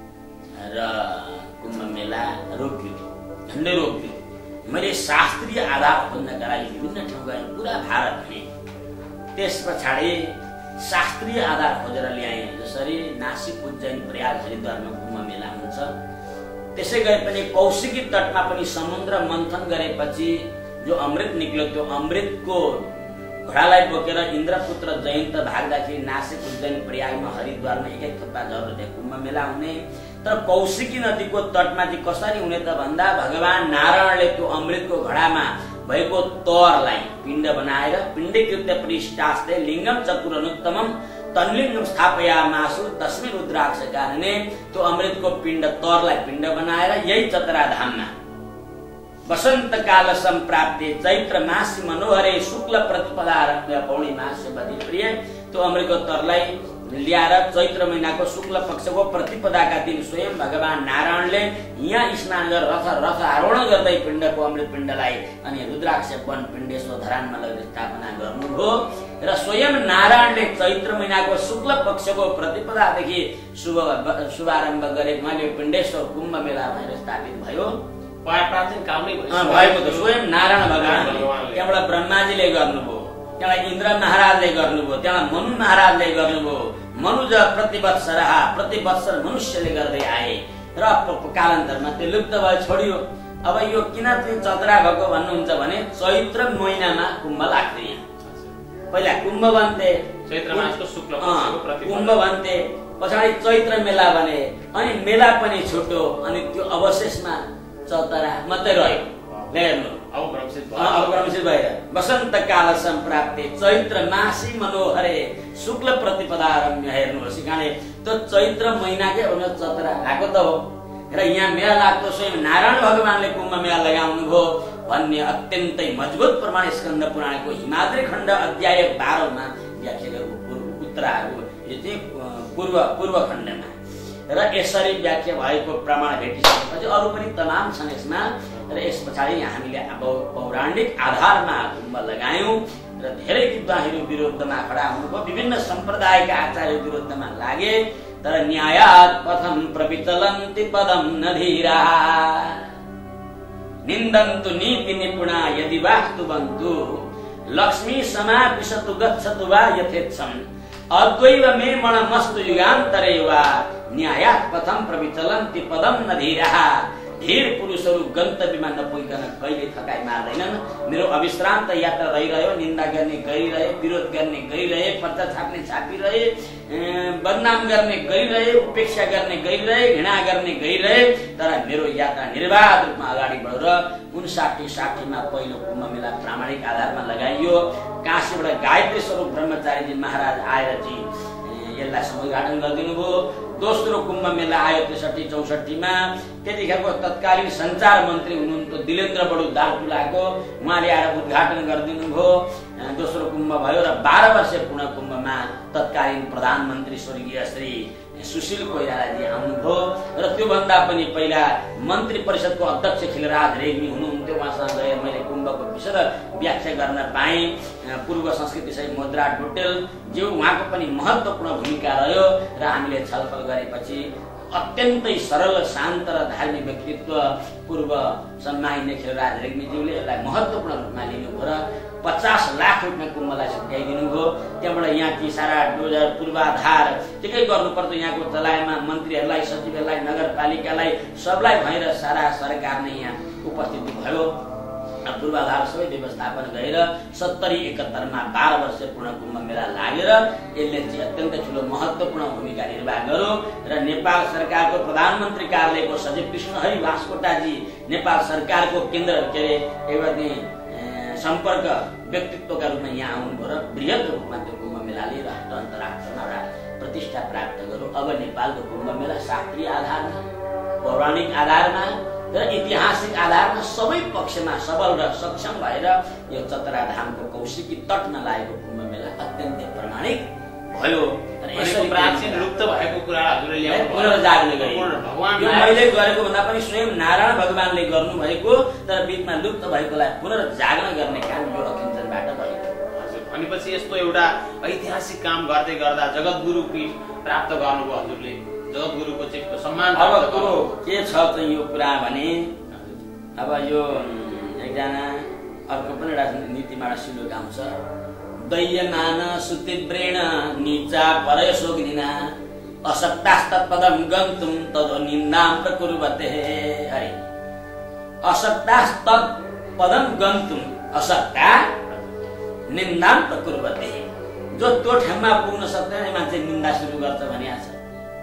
र कुम्भ मेला रोकियो, झन्डै रोकियो। मैले शास्त्रीय आधार खोज्नका लागि विभिन्न ठाउँ गएँ, पुरा भारत हिँडेँ। त्यस पछाडि शास्त्रीय आधार खोजेर ल्याएँ। जसरी नासिक, उज्जैन, प्रयाग, हरिद्वारमा कुम्भ मेला हुन्छ, त्यसै गरी पनि कौशिकी तटमा पनि समुद्र मन्थन गरेपछि जो अमृत निक्ल्यो, त्यो अमृतको घोडालाई बोकेर इन्द्रपुत्र जयन्त भाग्दाखेरि नासिक, उज्जैन, प्रयागमा, हरिद्वारमा एक थप्पा झर्दै कुम्भ मेला हुने। तर कौशिकी नदीको तटमा चाहिँ कसरी हुने त भन्दा भगवान नारायणले त्यो अमृतको घडामा भएको तरलाई पिण्ड बनाएर पिण्डीकृत्य परिष्टास्ते लिङ्गम चतुरनुत्तमम तन्लिङ्गम स्थापयामासु तस्मै रुद्राक्ष कारणे त्यो अमृतको पिण्ड तरलाई पिण्ड बनाएर यही चतरा धाममा वसंत काल संप्राप्ते चैत्र मासी मनोहरे शुक्ल प्रतिपदा पौर्णिमास्य बधि प्रिय त्यो अमृतको तरलाई ल्याएर चैत्र महिनाको शुक्ल पक्षको प्रतिपदाका दिन स्वयं भगवान नारायणले यहाँ स्नान गरेर रथ आरोहण गर्दै पिण्डको अमृत पिण्डलाई अनि रुद्राक्ष वन पिण्डेश्वर धरानमा लगेर स्थापना गर्नुभयो र स्वयं नारायणले चैत्र महिनाको शुक्ल पक्षको प्रतिपदादेखि शुभारम्भ गरेको पिण्डेश्वर कुम्भ मेला भएर स्थापित भयो। प्राचीन कालमै भएको त स्वयं नारायण भगवानले, त्यहाँबाट ब्रह्माजीले गर्नुभयो, त्यहाँ इन्द्र महाराजले गर्नुभयो, त्यहाँ मनु महाराजले गर्नुभयो। मनुज प्रतिवत्सर मनुष्यले गर्दै आए र कालान्तरमा त्यो लुप्त भए, छोडियो। अब यो किन चाहिँ चतरा भएको भन्नुहुन्छ भने चैत्र महिनामा कुम्भ लाग्थ्यो। यहाँ पहिला कुम्भ भन्थे, चैत्र मासको शुक्ल पक्षको प्रतिपदा कुम्भ भन्थे, पछाडि चैत्र मेला भने, अनि मेला पनि छुट्यो, अनि त्यो अवशेषमा चतरा मात्रै रह्यो। हेर्नु अवक्रमित भएर वसंत काल संप्राप्ते चैत्र मासी मनोहरे शुक्ल प्रतिपदा रम्य। हेर्नुहोस् काने त्यो चैत्र महिनाकै चतरा भएको त हो र यहाँ मेला लाग्दो स्वयं नारायण भगवानले कुम्भ मेला लगाउनु भयो भन्ने अत्यन्तै मजबुत प्रमाण स्कन्द पुराणको हिमाद्री खण्ड अध्याय 12 मा व्याख्या गरेको उत्तरहरू यो चाहिँ पूर्व खण्डमा र यसरी व्याख्या भएको प्रमाण भेटिसकेपछि अरू पनि तमाम छन् यसमा। र यस पछाडि हामीले अब पौराणिक आधारमा कुम्भ लगायौं र धेरै विद्वानहरू विरुद्धमा खडा हुनुभयो, विभिन्न सम्प्रदायका आचार्य विरुद्धमा लागे। तर न्यायात् पथम प्रविचलन्ति पदम नधीरा निन्दन्तु नीति निपुणा यदि वास्तु बन्तु लक्ष्मी समापिशतु गच्छतु वा यथेच्छम् अद्वैव मे मणमस्तु युगान्तरे वा न्यायात् पथम प्रविचलन्ति पदम नधीरा। धेर पुरुषहरू गन्तव्यमा नपुगिकन कहिले थकाइ मार्दैनन्। मेरो अविश्रान्त यात्रा रहिरह्यो, निन्दा गर्ने गरिरहे, विरोध गर्ने गरिरहे, पर्चा छाप्ने छापिरहे, बदनाम गर्ने गरिरहे, उपेक्षा गर्ने गरिरहे, घृणा गर्ने गरिरहे, तर मेरो यात्रा निर्वाध रूपमा अगाडि बढेर 59-60 पहिलो कुम्भ मेला प्रामाणिक आधारमा लगाइयो। काशीबाट गायत्री स्वरूप ब्रह्मचारीजी महाराज आएर चाहिँ यसलाई समुद्घाटन गरिदिनु भयो। दोस्रो कुम्भ मेला आयो 63-64 मा। त्यतिखेरको तत्कालीन सञ्चार मन्त्री हुनुहुन्थ्यो दिलेन्द्र बडु दार्चुलाको, उहाँले आएर उद्घाटन गरिदिनु भयो। दोस्रो कुम्भ भयो र 12 वर्षीय पुनः कुम्भमा तत्कालीन प्रधानमन्त्री स्वर्गीय श्री सुशील कोइरालाजी आउनुभयो र त्योभन्दा पनि पहिला मन्त्री परिषदको अध्यक्ष खिलराज रेग्मी हुनुहुन्थ्यो। उहाँसँग गएर मैले कुम्भको विषय व्याख्या गर्न पाएँ। पूर्व संस्कृति सही मुद्रा डोटेल जो उहाँको पनि महत्त्वपूर्ण भूमिका रह्यो र हामीले छलफल गरेपछि अत्यन्तै सरल शान्त र धार्मिक व्यक्तित्व पूर्व सम्माननीय खिलराज रेग्मीज्यूले यसलाई महत्त्वपूर्ण रूपमा लिनुभयो र 50 लाख रुपियाँ कुम्भलाई छुट्याइदिनु भयो। त्यहाँबाट यहाँ ती सारा डोजर पूर्वाधार के गर्नुपर्छ यहाँको चलायमान मन्त्रीहरूलाई, सचिवहरूलाई, नगरपालिकालाई सबलाई भएर सारा सरकार नै यहाँ उपस्थिति भयो। पूर्वाधार सबै व्यवस्थापन गरेर 70-71 मा 12 वर्षीय पूर्ण कुम्भ मेला लागेर यसले चाहिँ अत्यन्त ठुलो महत्त्वपूर्ण भूमिका निर्वाह गर्यो र नेपाल सरकारको प्रधानमन्त्री कार्यालयको सचिव कृष्णहरि वास्कोटाजी नेपाल सरकारको केन्द्र के सम्पर्क व्यक्तित्वका रूपमा यहाँ आउनुभयो र बृहत रूपमा त्यो कुम्भ मेलाले राष्ट्र अन्तर्राष्ट्रमा एउटा प्रतिष्ठा प्राप्त गर्यो। अब नेपालको कुम्भ मेला शास्त्रीय आधारमा, पौराणिक आधारमा र ऐतिहासिक आधारमा सबै पक्षमा सबल र सक्षम भएर यो चतरा धामको कौशिकी तटमा लागेको कुम्भ मेला अत्यन्तै प्रमाणिक भयो। यसरी प्राचीन लुप्त भएको कुरा हजुरले ल्याउनु पुनर्जागरण गरे। यो मैले गरेको भन्दा पनि स्वयं नारायण भगवानले गर्नु भएको तर बीचमा लुप्त भएकोलाई पुनर्जागरण गर्ने काम यो अखिञ्चनबाट भएको। अनि पछि यस्तो एउटा ऐतिहासिक काम गर्दै गर्दा जगतगुरु पीठ प्राप्त गर्नुभयो हजुरले। जगतगुरुको चाहिँ सम्मान अब कुरो के छ त यो कुरा भने अब यो एकजना अर्को पनि राजनीतिबाट सिलो गाउँछ, दैयमान सुतीव्रेण नीचा परयशोग्निना असक्तास्तत्पदं गन्तुं तदो निन्दां प्रकुर्वते। अरे असक्तास्तत्पदं गन्तुं असक्ता निन्दां प्रकुर्वते। जो त्यो ठाउँमा पुग्न सक्दैन मान्छे निन्दा सुरु गर्छ भनिया छ।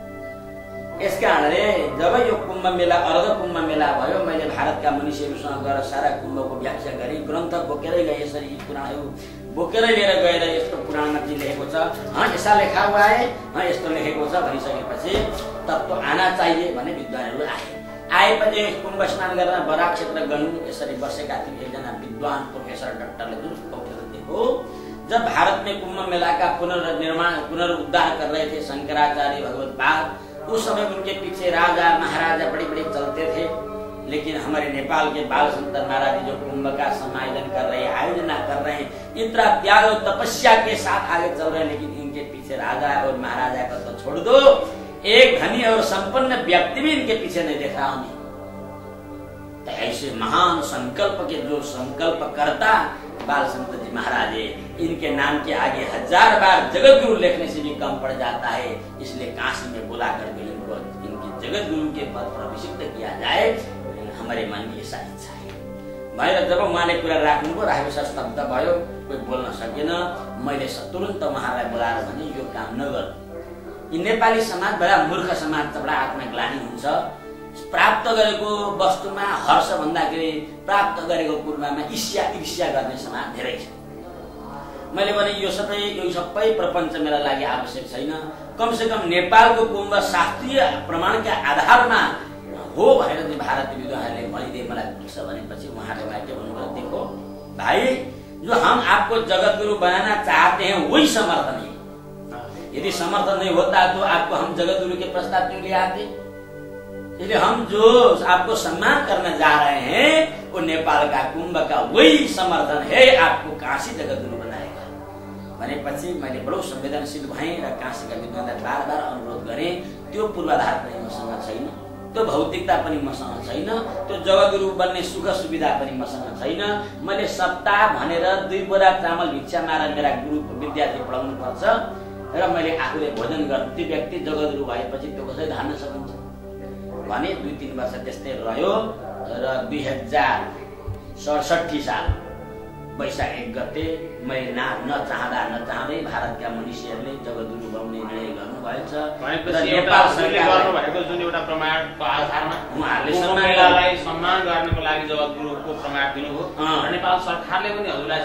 यसकारणले जब यो कुम्भ मेला अर्ध कुम्भ मेला भयो, मैले भारतका मनुष्यहरूसँग गएर सारा कुम्भको व्याख्या गरेँ। ग्रन्थ बोकेरै गए, यसरी यी पुराणहरू बोकेरै लिएर गएर यस्तो पुराणमा चाहिँ लेखेको छ, ऐसा लेखा हुआ है, यस्तो लेखेको छ भनिसकेपछि तब तो आना चाहिए भने विद्वानहरू आएपछि कुम्भ स्नान गरेर बराक क्षेत्र गयौँ। यसरी बसेका थिए एकजना विद्वान प्रोफेसर डाक्टरले जुन उठेर दिएको, जब भारत में कुंभ मेला का पुनरुद्धार कर रहे थे शंकराचार्य भगवत्पाद, उस समय उनके पीछे राजा महाराजा बड़े बड़े चलते थे। लेकिन हमारे नेपाल के बाल संत महाराज जो कुंभ का समायोजन कर रहे हैं, आयोजना कर रहे हैं, इतना त्याग और तपस्या के साथ आगे चल रहे हैं, लेकिन इनके पीछे राजा और महाराजा का तो छोड़ दो, एक धनी और संपन्न व्यक्ति भी इनके पीछे नहीं देख रहा हमें। तो ऐसे महान संकल्प के जो संकल्प करता बाल संत जी महाराज, इनके नाम के आगे 1000 बार जगत गुरु लिखने से भी कम पड़ जाता है। इसलिए काशी में बुला करके इनको इनके जगत गुरु के पद पर अभिषिक्त किया जाए, हमारे मन की ऐसा इच्छा है। भएर जब उहाँले कुरा राख्नुभयो, राखेपछि स्तब्ध भयो, कोही बोल्न सकेन। मैले तुरन्त उहाँलाई बोलाएर भने यो काम नगर। यी नेपाली समाज बडा मूर्ख समाज, बडा आत्मग्लानी हुन्छ। प्राप्त गरेको वस्तुमा हर्ष भन्दाखेरि प्राप्त गरेको कुरामा ईर्ष्या गर्ने समाज धेरै छ। मैले भने यो सबै प्रपञ्च मेरा लागि आवश्यक छैन। कम से कम नेपालको कुम्भ शास्त्रीय प्रमाणका आधारमा हो भनेर चाहिँ भारतीय विद्वानहरूले भनिदिए मलाई पुग्छ भनेपछि उहाँले के भन्नुभयो, देखो भाइ, जो हम आपको जगत गुरु बनाना चाहते हैं वही समर्थन है। यदि समर्थन नहीं होता तो आपको हम जगत गुरु के प्रस्ताव क्यों ले आते? इसलिए हम जो आपको सम्मान करने जा रहे हैं वो नेपाल का कुंभ का वही समर्थन है, आपको काशी जगत गुरु बनाएगा भनेपछि मैले बडो संवेदनशील भएँ र काशीका विद्वानलाई बार-बार अनुरोध गरेँ। त्यो पूर्वाधार पनि मसँग छैन, त्यो भौतिकता पनि मसँग छैन, त्यो जगत गुरु बन्ने सुख सुविधा पनि मसँग छैन। मैले सप्ताह भनेर 2 बोरा चामल भिक्षा मारेर मेरा गुरु विद्यार्थी पढाउनु पर्छ र मैले आफूले भोजन गर्ने ती व्यक्ति जगत गुरु भएपछि त्यो कसरी धान्न सकिन्छ? भने 2-3 वर्ष त्यस्तै रह्यो र 2067 साल वैशाख 1 गते मैले नचाहँदै भारतका मनुष्यहरूले जगद्गुरु बनाउने निर्णय गर्नुभएछ। नेपाल सरकारले गर्नुभएको जुन एउटा प्रमाणको आधारमा उहाँहरूले सम्मान गर्नको लागि जगद्गुरुको प्रमाण दिनुभयो र नेपाल सरकारले पनि हजुरलाई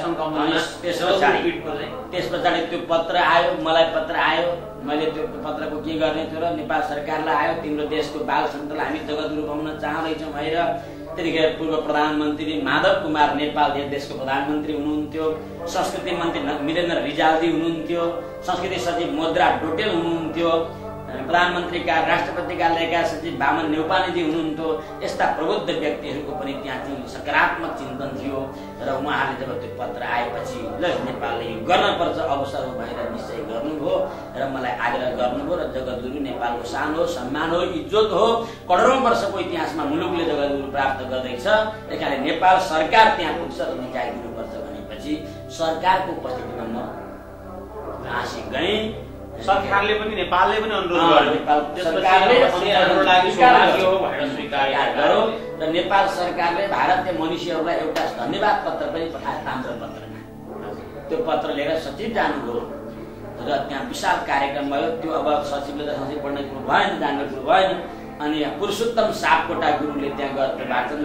त्यस पछाडि त्यो पत्र आयो, मलाई पत्र आयो, मैले त्यो पत्रको के गर्ने थियो र नेपाल सरकारलाई आयो, तिम्रो देशको बाल सन्तलाई हामी जगद्गुरु बनाउन चाहँदैछौँ भनेर। त्यतिखेर पूर्व प्रधानमन्त्री माधव कुमार नेपाल देशको प्रधानमन्त्री हुनुहुन्थ्यो, संस्कृति मन्त्री वीरेन्द्र रिजालजी हुनुहुन्थ्यो, संस्कृति सचिव मोद्रा डोटेल हुनुहुन्थ्यो, प्रधानमन्त्रीका राष्ट्रपति कार्यालयका सचिव वामन नेउपानेजी हुनुहुन्थ्यो। यस्ता प्रबुद्ध व्यक्तिहरूको पनि त्यहाँ चाहिँ सकारात्मक चिन्तन थियो र उहाँहरूले जब त्यो पत्र आएपछि ल नेपालले यो गर्नुपर्छ अवसर हो भनेर निश्चय गर्नुभयो र मलाई आग्रह गर्नुभयो र जगद्गुरु नेपालको शान हो, सम्मान हो, इज्जत हो। करोडौं वर्षको इतिहासमा मुलुकले जगद्गुरु प्राप्त गर्दैछ, त्यसकारण नेपाल सरकार त्यहाँ पुग्छ र निकाय दिनुपर्छ भनेपछि सरकारको उपस्थितिमा म हाँसी गएँ। सरकारले पनि नेपालले पनि अनुरोध गर्यो र नेपाल सरकारले भारतीय मनुष्यहरूलाई एउटा धन्यवाद पत्र पनि पठाए ताम्रपत्रमा। त्यो पत्र लिएर सचिव जानुभयो र त्यहाँ विशाल कार्यक्रम भयो। त्यो अब सचिवले त सचिव पढ्ने कुरो भएन, जान्ने कुरो भएन। अनि पुरुषोत्तम सापकोटा गुरुले त्यहाँ गएर वाचन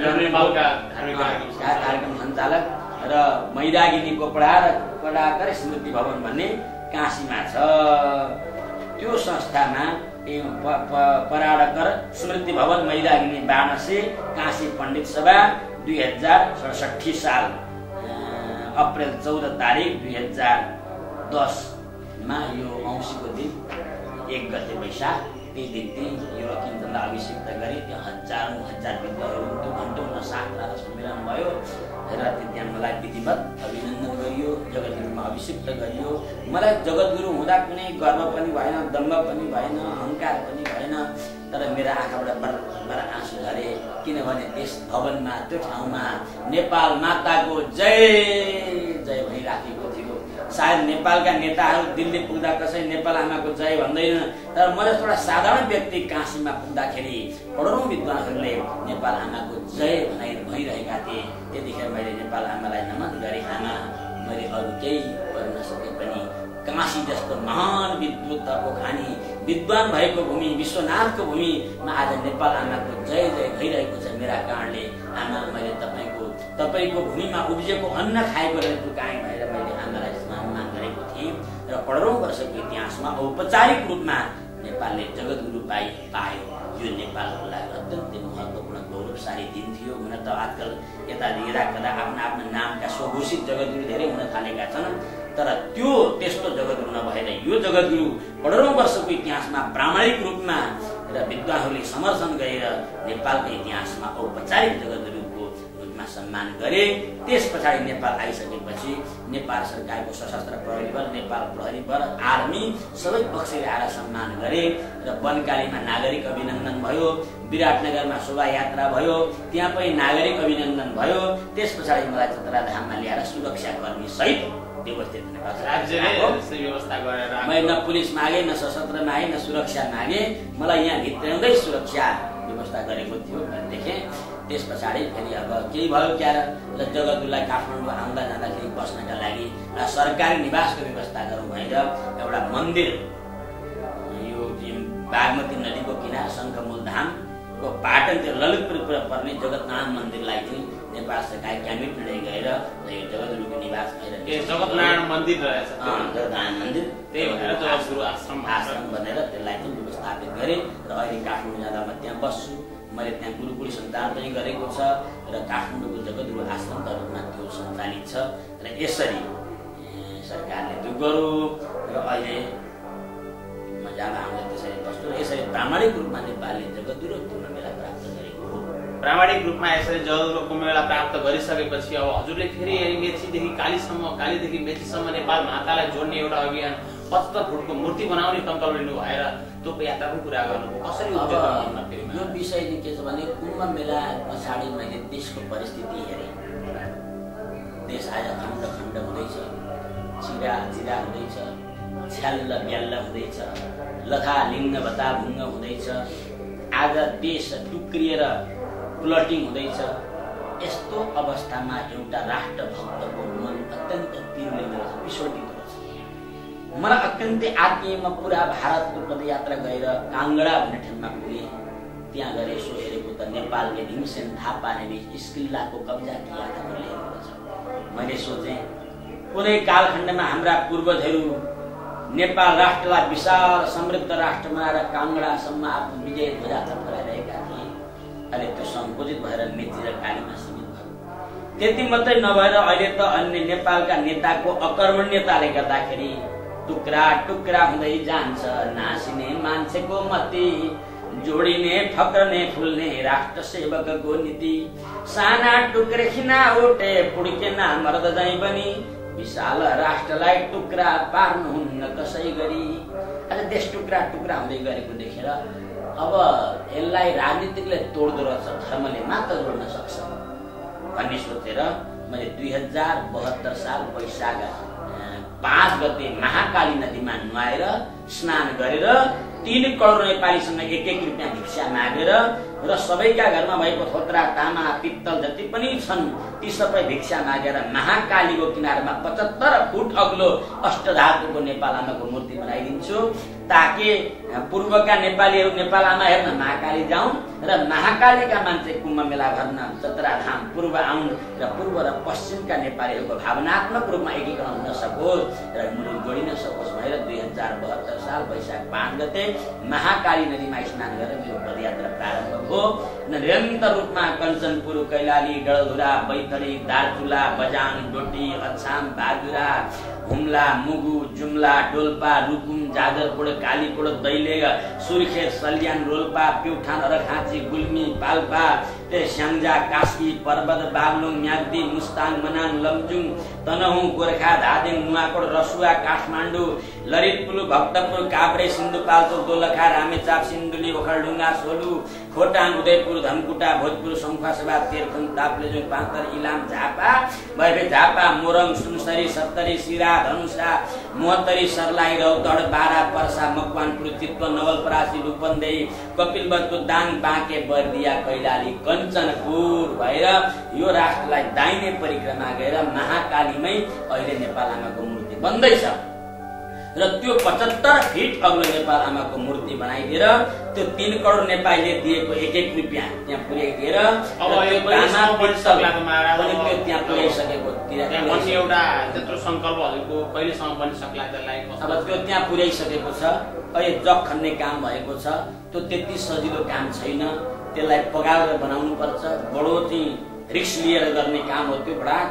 कार्यक्रम सञ्चालक र मैदागिनी कोपडाकर स्मृति भवन भन्ने काशीमा छ। त्यो संस्थामा पराडकर स्मृति भवन मैदागिनी वाराणसी काशी पण्डित सभा 2067 साल अप्रेल 14 तारिक 2010 मा यो औँसीको दिन 1 गते वैशाख त्यही दिन यो रकिमचन्द्र अभिषेक गरे। त्यो हजार विद्वानहरू त्यो घन्टौँमा साथ सम्मेलन भयो र त्यहाँ मलाई विधिवत अभिनन्दन गरियो, जगद्गुरुमा अभिषेक गरियो। मलाई जगद्गुरु हुँदा कुनै गर्व पनि भएन, दम्भ पनि भएन, अहङ्कार पनि भएन, तर मेरा आँखाबाट बराबर आँसु झरे। किनभने त्यस भवनमा त्यो ठाउँमा नेपाल माताको जय जय भइराखेको थियो। सायद नेपालका नेताहरू दिल्ली पुग्दा कसै नेपाल आमाको जय भन्दैन, तर म जस्तो एउटा साधारण व्यक्ति काशीमा पुग्दाखेरि करोडौं विद्वानहरूले नेपाल आमाको जय भनिरहेका थिए। त्यतिखेर मैले नेपाल आमालाई नमन गरेँ। आमा, मैले अरू केही गर्न सके पनि काशी जस्तो महान विद्वतको खानी विद्वान भएको भूमि, विश्वनाथको भूमिमा आज नेपाल आमाको जय जय भइरहेको छ। मेरा कारणले आमा, मैले तपाईँको भूमिमा उब्जेको अन्न खाएको चुकाएँ भनेर मैले आमालाई सम्मान गरेको थिएँ र करोडौं वर्षको इतिहासमा औपचारिक रूपमा नेपालले जगद्गुरु पायो। यो नेपालको लागि अत्यन्तै महत्त्वपूर्ण गौरवशाली दिन थियो। हुन त आजकल यता कदा आफ्ना नामका स्वघोषित जगद्गुरु धेरै हुन थालेका छन्, तर त्यस्तो जगद्गुरु नभएर यो जगद्गुरु करोडौं वर्षको इतिहासमा प्रामाणिक रूपमा र विद्वानहरूले समर्थन गरेर नेपालको इतिहासमा औपचारिक जगद्गुरुको रूपमा सम्मान गरे। त्यस पछाडि नेपाल आइसकेपछि नेपाल सरकारको सशस्त्र प्रहरी बल, नेपाल प्रहरी बल, आर्मी सबै पक्षले आएर सम्मान गरे र बनकालीमा नागरिक अभिनन्दन भयो, विराटनगरमा शोभायात्रा भयो, त्यहाँ पनि नागरिक अभिनन्दन भयो। त्यस पछाडि मलाई चतराधाममा ल्याएर सुरक्षाकर्मी सहित व्यवस्थित व्यवस्था गरेर मैले न पुलिस मागे, न सशस्त्र मागे, न सुरक्षा मागे। मलाई यहाँ भित्राउँदै सुरक्षा व्यवस्था गरेको थियो देखेँ। त्यस पछाडि फेरि अब केही भयो क्या र जगद्गुरुलाई काठमाडौँ आउँदा जाँदाखेरि बस्नका लागि सरकारी निवासको व्यवस्था गरौँ भनेर एउटा मन्दिर, यो बागमती नदीको किनार शङ्खमूल धामको पाटनतिर ललितपुर पर्ने जगतनारायण मन्दिरलाई चाहिँ नेपाल सरकार क्याबिनेट निर्णय गरेर यो जगद्गुरुको निवास भएर जगतनारायण मन्दिर रहेछ। जगतनारायण मन्दिर त्यही भनेर जगद्गुरु आश्रम भनेर त्यसलाई चाहिँ व्यवस्थापित गरेँ र अहिले काठमाडौँ जाँदा म त्यहाँ बस्छु। मैले त्यहाँ गुरुकुल सञ्चालन पनि गरेको छ र काठमाडौँको जगद्गुरु आश्रमका रूपमा त्यो सञ्चालित छ र यसरी सरकारले त्यो गर्यो र अहिले म जाँदा आउँदा त्यसरी बस्छु र यसरी प्रामाणिक रूपमा नेपालले जगद्गुरु कुम्भ मेला प्राप्त गरेको हो। प्रामाणिक रूपमा यसरी जगद्गुरु कुम्भ मेला प्राप्त गरिसकेपछि अब हजुरले फेरि मेचीदेखि कालीसम्म, कालीदेखि मेचीसम्म नेपाल मातालाई जोड्ने एउटा अभियान 75 फुटको मूर्ति बनाउने सङ्कल्प लिनु भएर त्यो यात्राको कुरा गर्नुभयो। कसरी यो विषय चाहिँ के छ भने कुम्भ मेला पछाडि मैले देशको परिस्थिति हेरेँ। देश आज खण्ड खण्ड हुँदैछ, चिरा चिरा हुँदैछ, छ्याल्ल ब्याल्ल हुँदैछ, लथा लिङ्ग भत्ता भुङ्ग हुँदैछ, आज देश टुक्रिएर प्लटिङ हुँदैछ। यस्तो अवस्थामा एउटा राष्ट्रभक्तको मन अत्यन्त पिर्लिँदो रहेछ, पिसोटिँदो रहेछ। मलाई अत्यन्तै आत्मीय म पुरा भारतको पदयात्रा गएर काङ्गडा भन्ने ठाउँमा पुगेँ। त्यहाँ गएर यसो हेरेको त नेपालले भीमसेन थापाले यस किल्लाको कब्जा किया था भन्ने हेरेको छ। मैले सोचेँ कुनै कालखण्डमा हाम्रा पूर्वजहरू नेपाल राष्ट्रलाई विशाल समृद्ध राष्ट्र बनाएर काङ्गडासम्म आफ्नो विजय ध्वजा फहराइरहेका थिए। अहिले त्यो सङ्कुचित भएर मेची र कालीमा सीमित भयो। त्यति मात्रै नभएर अहिले त अन्य नेपालका नेताको अकर्मण्यताले गर्दाखेरि टुक्रा टुक्रा हुँदै जान्छ नासिने मान्छेको मती, जोडिने फक्रने फुल्ने राष्ट्र सेवकको नीति। साना टुक्रे खिना उठे पुड्केना मर्द जाइ पनि विशाल राष्ट्रलाई टुक्रा पार्नुहुन्न कसै गरी। आज देश टुक्रा टुक्रा हुँदै गरेको देखेर अब यसलाई राजनीतिकले तोड्दो रहेछ, धर्मले मात्र जोड्न सक्छ भन्ने सोचेर मैले 2072 साल वैशाख 5 गते महाकाली नदीमा नुहाएर स्नान गरेर 3 करोड नेपालीसँग 1-1 रुपियाँ भिक्षा मागेर र सबैका घरमा भएको थोत्रा तामा पित्तल जति पनि छन् ती सबै भिक्षा मागेर महाकालीको किनारमा 75 फुट अग्लो अष्टधातुको नेपाल आमाको मूर्ति बनाइदिन्छु, ताकि पूर्वका नेपालीहरू नेपाल आमा हेर्न महाकाली जाउन् र महाकालीका मान्छे कुम्भ मेला भर्न चतरा धाम पूर्व आउन् र पूर्व र पश्चिमका नेपालीहरूको भावनात्मक रूपमा एकीकरण हुन सकोस् र मुलुक जोडिन सकोस् भनेर 2072 साल वैशाख 5 गते महाकाली नदीमा स्नान गरेर मेरो पदयात्रा प्रारम्भ भयो। निरन्तर रूपमा कञ्चनपुर, कैलाली, डलधुरा, बैतडी, दार्चुला, बजाङ, डोटी, अछाम, बाजुरा, हुम्ला, मुगु, जुम्ला, डोल्पा, रुकुम, जाजरकोट, कालीकोट, दैलेग, सुर्खेत, सल्यान, रोल्पा, प्युठान, अरखाँची, गुल्मी, पाल्पा, स्याङ्जा, कास्की, पर्वत, बागलुङ, म्याग्दी, मुस्ताङ, मनाङ, लमजुङ, तनहुँ, गोर्खा, धादिङ, नुवाकोट, रसुवा, काठमाडौँ, ललितपुर, भक्तपुर, काभ्रे, सिन्धुपाल्चोक, दोलखा, रामेछाप, सिन्धुली, ओखलढुङ्गा, सोलु, खोटाङ, उदयपुर, धनकुटा, भोजपुर, सङ्खुवासभा, तेह्रथुम, ताप्लेजुङ, पाँचथर, इलाम, झापा, भैरवी, झापा, मोरङ, सुनसरी, सप्तरी, सिरा, धनुषा, मोहत्तरी, सर्लाही, रौतहट, बारा, पर्सा, मकवानपुर, चितवन, नवलपरासी, रूपन्देही, कपिलवस्तु, दाङ, बाँके, बर्दिया, कैलाली, कञ्चनपुर भएर यो राष्ट्रलाई दाहिने परिक्रमा गएर महाकालीमै अहिले नेपाल आमाको मूर्ति बन्दैछ र त्यो 75 फिट अग्लो नेपाल आमाको मूर्ति बनाइदिएर त्यो 3 करोड नेपालीले दिएको 1-1 रुपियाँ त्यहाँ पुर्याइदिएर अब यो त्यहाँ पुर्याइसकेको एउटा त्यत्रो संकल्प हजुरको कहिलेसम्म बनि सक्ला त्यसलाई अब त्यो त्यहाँ पुर्याइसकेको छ। अहिले जग खन्ने काम भएको छ, त्यो त्यति सजिलो काम छैन, त्यसलाई पगाएर बनाउनु पर्छ, बडो चाहिँ रिस्क लिएर गर्ने काम हो। त्यो बडा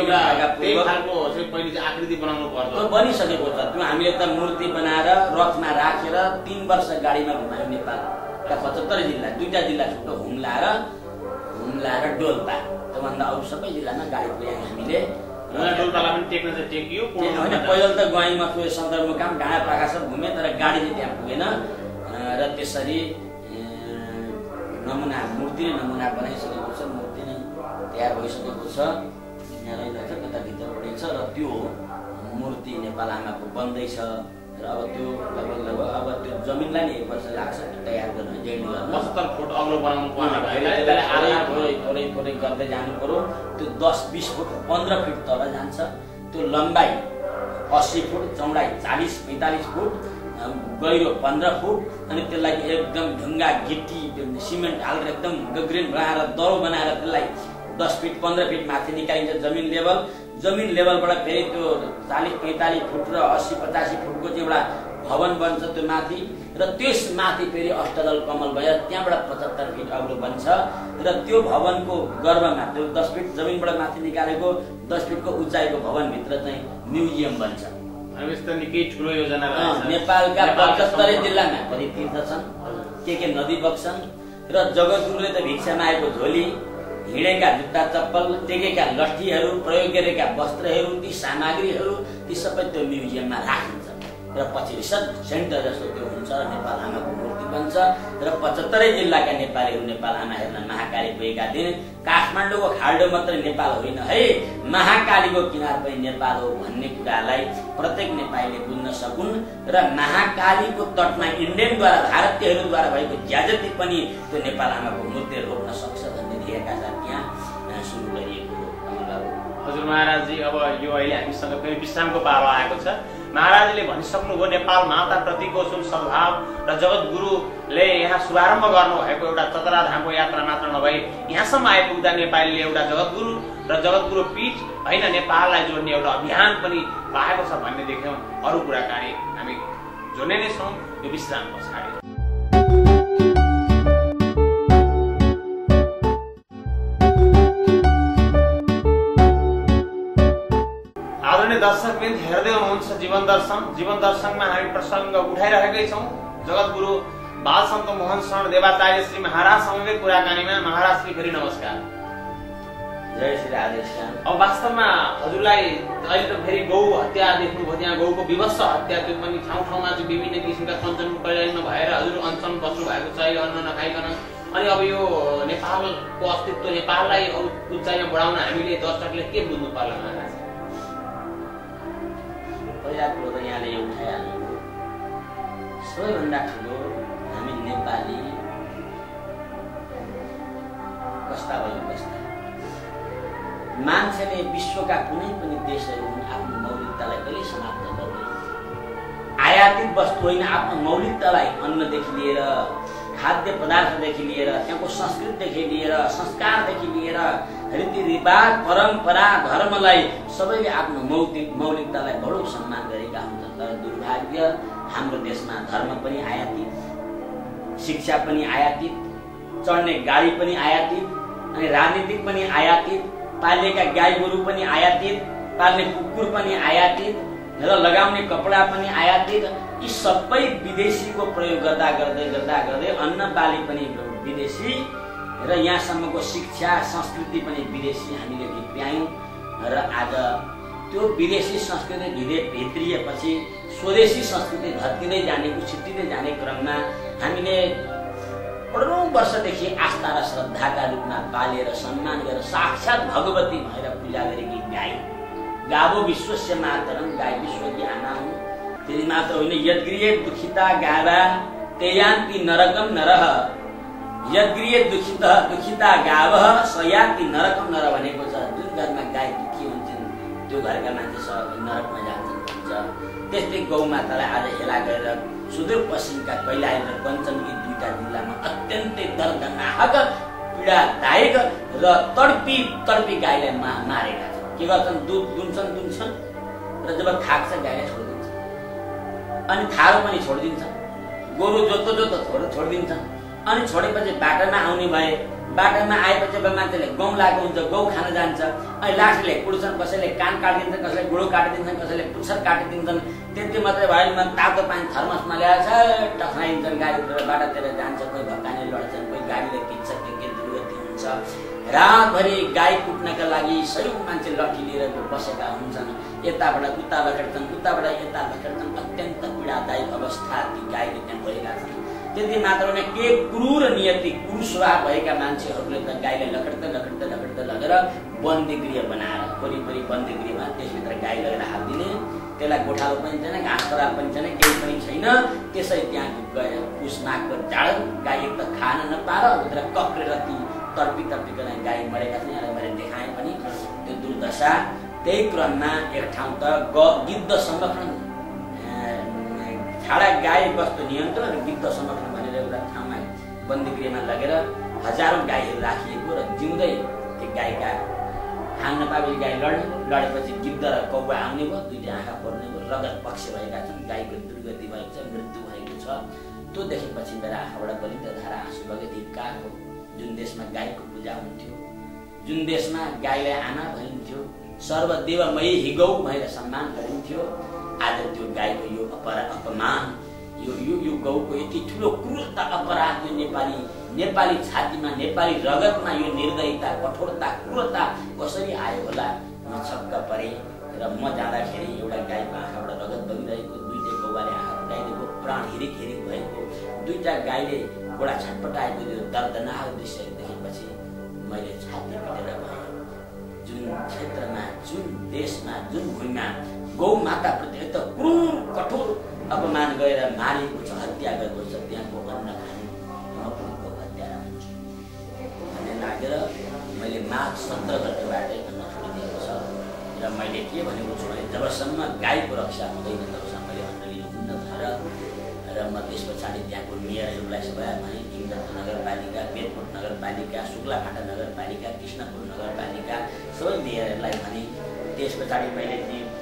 आकृति बनाउनु पर्छ, बनिसकेको छ त्यो। हामीले त मूर्ति बनाएर रथमा राखेर 3 वर्ष गाडीमा घुमायौँ नेपालका 75 जिल्ला, 2टा जिल्ला छुट्टो हुम्ला र डोल्पा, त्योभन्दा अरू सबै जिल्लामा गाडी पुर्यायौँ हामीले। डोल्पालाई पनि टेक्न चाहिँ टेकियो होइन, पहिला त गयौँ त्यो सन्दर्भमुकाम डाँडा पाखा सब घुमे, तर गाडी चाहिँ त्यहाँ पुगेन र त्यसरी नमुना मूर्ति नै नमुना बनाइसकेको छ, मूर्ति नै तयार भइसकेको छ, यहाँ रहेछ कता भित्रपट्टि छ र त्यो मूर्ति नेपाल आमाको बन्दैछ र अब त्यो लगभग अब त्यो जमिनलाई नै 1 वर्ष लाग्छ तयार गर्न, जेड गर्न। 70 फुट अग्लो बनाउनु पर्ने थोरै गर्दै जानु पर्यो। त्यो 10-20 फुट 15 फिट तल जान्छ, त्यो लम्बाइ 80 फुट, चौडाइ 40-45 फुट, गहिरो 15 फुट, अनि त्यसलाई एकदम ढुङ्गा गिट्टी सिमेन्ट हालेर एकदम गग्रिन बनाएर दरो बनाएर त्यसलाई 10 फिट 15 फिट माथि निकालिन्छ जमिन लेभलबाट फेरि त्यो 40-45 फुट र 80-85 फुटको चाहिँ एउटा भवन बन्छ त्यो माथि, र त्यस माथि फेरि अष्टदल कमल भएर त्यहाँबाट 75 फिट अग्लो बन्छ र त्यो भवनको गर्भमा त्यो 10 फिट जमिनबाट माथि निकालेको 10 फिटको उचाइको भवनभित्र चाहिँ म्युजियम बन्छ। निकै ठुलो योजना नेपालका 75 जिल्लामा पनि तीर्थ छन्, के नदी बग्छन् र जगतगुरुले त भिक्षा मागेको झोली, हिँडेका जुत्ता चप्पल, टेकेका लट्ठीहरू, प्रयोग गरेका वस्त्रहरू, ती सामग्रीहरू ती सबै त्यो म्युजियममा राखिन्छ। र पछि रिसर्च सेन्टर जस्तो त्यो हुन्छ र नेपाल आमाको मूर्ति बन्छ र 75 जिल्लाका नेपालीहरू नेपाल आमा हेर्न महाकाली गएका दिन काठमाडौँको खाल्डो मात्र नेपाल होइन है, महाकालीको किनार पनि नेपाल हो भन्ने कुरालाई प्रत्येक नेपालीले बुझ्न सकुन् र महाकालीको तटमा इन्डियनद्वारा भारतीयहरूद्वारा भएको ज्याजती पनि त्यो नेपाल आमाको मूर्ति रोक्न सक्छ भन्ने ध्येयका साथ यहाँ सुरु गरिएको हो। हजुर महाराजजी, अब यो अहिले हामीसँग फेरि विश्रामको पालो आएको छ। महाराजले भनिसक्नुभयो नेपाल माता प्रतिको जुन सद्भाव र जगतगुरुले यहाँ शुभारम्भ गर्नुभएको एउटा चतरा धामको यात्रा मात्र नभई यहाँसम्म आइपुग्दा नेपालीले एउटा जगतगुरु र जगतगुरु पीठ होइन नेपाललाई जोड्ने एउटा अभियान पनि पाएको छ भन्ने देख्यौँ। अरू कुराकानी हामी जोड्ने नै छौँ यो विश्राम पछाडि। दर्शकवृन्द हेर्दै हुनुहुन्छ जीवन दर्शनमा हामी प्रसङ्ग उठाइरहेकै छौँ जगतगुरु बालसन्त मोहन शरण देवाचार्य श्री महाराजसँगकै कुराकानीमा। महाराजले फेरि नमस्कार। जय श्री राधे। अब वास्तवमा हजुरलाई अहिले त फेरि गौ हत्या देख्नुभयो, त्यहाँ गौको विभत्स हत्या, त्यो पनि ठाउँ ठाउँमा चाहिँ विभिन्न किसिमका कञ्चन कैलालीमा भएर हजुर अञ्चन बस्नु भएको छ अहिले अन्न नखाइकन। अनि अब यो नेपालको अस्तित्व, नेपाललाई उचाइमा बढाउन हामीले दर्शकले के बुझ्नु पर्ला महाराज? पहिला कुरो त यहाँले उठाइहाल्नु, सबैभन्दा ठुलो हामी नेपाली कस्ता भयो कस्ता मान्छेले विश्वका कुनै पनि देशहरू आफ्नो मौलिकतालाई कहिले समाप्त गर्दैन। आयातित वस्तु होइन, आफ्नो मौलिकतालाई अन्नदेखि लिएर खाद्य पदार्थदेखि लिएर त्यहाँको संस्कृतिदेखि लिएर संस्कारदेखि लिएर रीतिरिवाज परम्परा धर्मलाई सबैले आफ्नो मौलिकतालाई बडो सम्मान गरेका हुन्छन्। तर दुर्भाग्य हाम्रो देशमा धर्म पनि आयातित, शिक्षा पनि आयातित, चढ्ने गाडी पनि आयातित, अनि राजनीतिक पनि आयातित, पालेका गाई गोरु पनि आयातित, पाल्ने कुकुर पनि आयातित र लगाउने कपडा पनि आयातित। यी सबै विदेशीको प्रयोग गर्दा गर्दै अन्न बाली पनि विदेशी र यहाँसम्मको शिक्षा संस्कृति पनि विदेशी हामीले भित्र्यायौँ र आज त्यो विदेशी संस्कृति भित्रिएपछि स्वदेशी संस्कृति भत्किँदै जाने उछिट्टिँदै जाने क्रममा हामीले करोडौं वर्षदेखि आस्था र श्रद्धाका रूपमा पालेर सम्मान गरेर साक्षात भगवती भएर पूजा गरेकी गाई, गावो विश्वस्य मातरम, गाई विश्वकी आमा हुन्। त्यति मात्र होइन, यद्गृहे दुखिता गावा तेयान्ति नरकम नरः, यद्गृहे दुखिता गावः सयान्ति नरकम नर भनेको छ। जुन घरमा गाई दुखी हुन्छन् त्यो घरका मान्छे सब नरकमा जान्छन् भन्छ। त्यस्तै गौमातालाई आज हेला गरेर सुदूरपश्चिमका कैलाली र कञ्चनगी दुईटा जिल्लामा अत्यन्तै दर्दनाक पीडादायक र तडपी गाईलाई मारेका छन्। के गर्छन्? दुध दुन्छन् र जब थाक्छ गाईलाई छोडिदिन्छन्, अनि थारो पनि छोडिदिन्छन्, गोरु जोतो छोडिदिन्छन्। अनि छोडेपछि बाटोमा आउने भए, बाटोमा आएपछि अब मान्छेले गहुँ लागेको हुन्छ, गहुँ खान जान्छ, अनि लाठीले कुट्छन्, कसैले कान काटिदिन्छन्, कसैले गोडो काटिदिन्छन्, कसैले पुच्छर काटिदिन्छन्। त्यति मात्रै भयो, तातो पानी थर्मसमा ल्याएर टक्राइदिन्छन्, गाडी उठेर बाटातिर जान्छ, कोही भक्कानी लड्छन्, कोही गाडीले किन्छ, के दुर्गति हुन्छ। रातभरि गाई कुट्नका लागि सयौं मान्छे लट्ठी लिएर बसेका हुन्छन्, यताबाट उता भटक्छन्, उताबाट यता भटक्छन्। अत्यन्त पीडादायी अवस्था ती गाईले त्यहाँ भएका छन्। त्यति मात्र होइन, के क्रूर नियति क्रूर स्वभाव भएका मान्छेहरूले त गाईलाई लखड्दै लगेर बन्दी गृह बनाएर वरिपरि बन्दी गृहमा त्यसभित्र गाई लगेर हालिदिने, त्यसलाई गोठालो पनि छैन, घाँस पराल पनि छैन, केही पनि छैन। त्यसै त्यहाँ गएर पुस माघको जाडो गाई एक त खान नपाएर भित्र कक्रेर ती तडपिकन गाई मरेका छन्। यहाँलाई मैले देखाएँ पनि त्यो दुर्दशा। त्यही क्रममा एक ठाउँ त गिद्ध संरक्षण, छाडा गाई वस्तु नियन्त्रण र गिद्ध संरक्षण भनेर एउटा ठाउँमा बन्दीगृहमा लगेर हजारौं गाईहरू राखिएको र जिउँदै त्यो गाईका खान नपाएपछि गाई लडेपछि गिद्ध र कौवा आउने भयो, दुईटा आँखा पर्ने भयो, रगत पक्ष भएका छन्, गाईको दुर्गति भएको छ, मृत्यु भएको छ। त्यो देखेपछि मेरा आँखाबाट गलित धारा आँसु बगे। धिक्कार हो। जुन देशमा गाईको पूजा हुन्थ्यो, जुन देशमा गाईलाई आमा भनिन्थ्यो, सर्वदेवमयी हिगौ भनेर सम्मान गरिन्थ्यो, आज त्यो गाईको यो अपमान, यो गौको यति ठुलो क्रूरता अपराध यो नेपाली छातीमा, नेपाली रगतमा यो निर्दयता, कठोरता, क्रूरता कसरी आयो होला? म छक्क परे र म जाँदाखेरि एउटा गाईको आँखाबाट रगत बगिरहेको, दुईटै गौ छेउबाले आँखा फुटाइदिएको प्राण हिरिक हिरिक भएको दुईटा गाईले गोडा छटपटाएको त्यो दर्दनाक दृश्यहरू देखेपछि मैले छाती पिटेर भएँ। जुन क्षेत्रमा, जुन देशमा, जुन भूमिमा गौ माताप्रति एकदम क्रूर कठोर अपमान गरेर मारिएको छ, हत्या गरेको छ, त्यहाँको अन्न खानु म पनि गौ हत्या हुन्छु भन्ने लागेर मैले माघ 17 गतेबाटै अन्न छोडिदिएको छ। र मैले के भनेको छु भने जबसम्म गाईको रक्षा हुँदैन तबसम्म मैले अन्न लिनुहुन्न भनेर र म त्यस पछाडि त्यहाँको मेयरहरूलाई सबै भने इन्द्रपुर नगरपालिका, बेतपुर नगरपालिका, शुक्लाफाटा नगरपालिका, कृष्णपुर नगरपालिका सबै मेयरहरूलाई भने। त्यस पछाडि मैले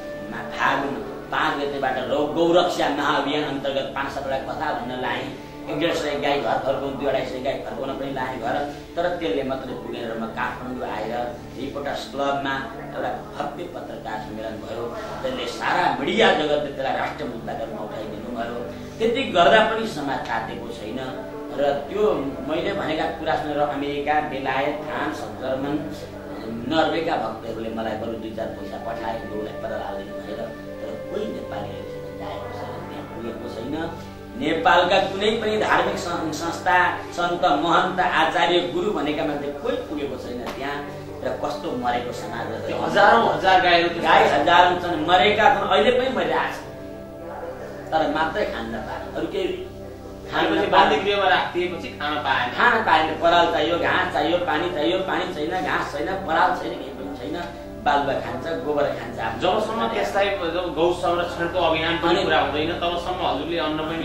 फागुन 5 गतेबाट गौरक्षा महाअभियान अन्तर्गत 5-7 कथा भन्न लाएँ। 150 गाई घर फर्काउनु, 250 गाई फर्काउन पनि लाएँ घर। तर त्यसले मात्रै पुगेर म काठमाडौँ आएर रिपोर्टर्स क्लबमा एउटा भव्य पत्रकार सम्मेलन भयो। त्यसले सारा मिडिया जगतले त्यसलाई राष्ट्रिय मुद्दाका रूपमा उठाइदिनु भयो। त्यति गर्दा पनि समाज तातेको छैन। र त्यो मैले भनेका कुरा सुनेर अमेरिका, बेलायत, फ्रान्स, जर्मन, नर्वेका भक्तहरूले मलाई बरु 2-4 पैसा पठाए गौलाई पत्ता हालिदिनु भनेर। तर कोही नेपालीले जाएको छैन, त्यहाँ पुगेको छैन। नेपालका कुनै पनि धार्मिक संस्था, सन्त, महन्त, आचार्य, गुरु भनेका मान्छे कोही पुगेको छैन त्यहाँ। र कस्तो मरेको समाज, हजारौं हजार गाई हजारौं छन् मरेका छन्, अहिले पनि मरिरहेको छ। तर मात्रै खान नपाए, अरू केही खानेपछि बाल्टीगृहमा राखिदिएपछि खान पाएन। पराल चाहियो, घाँस चाहियो, पानी चाहियो, पानी छैन, घाँस छैन, पराल छैन, केही पनि छैन। बालुवा खान्छ, गोबर खान्छ। जबसम्म त्यसलाई गौ संरक्षणको अभियान पनि पुरा हुँदैन तबसम्म हजुरले अन्न पनि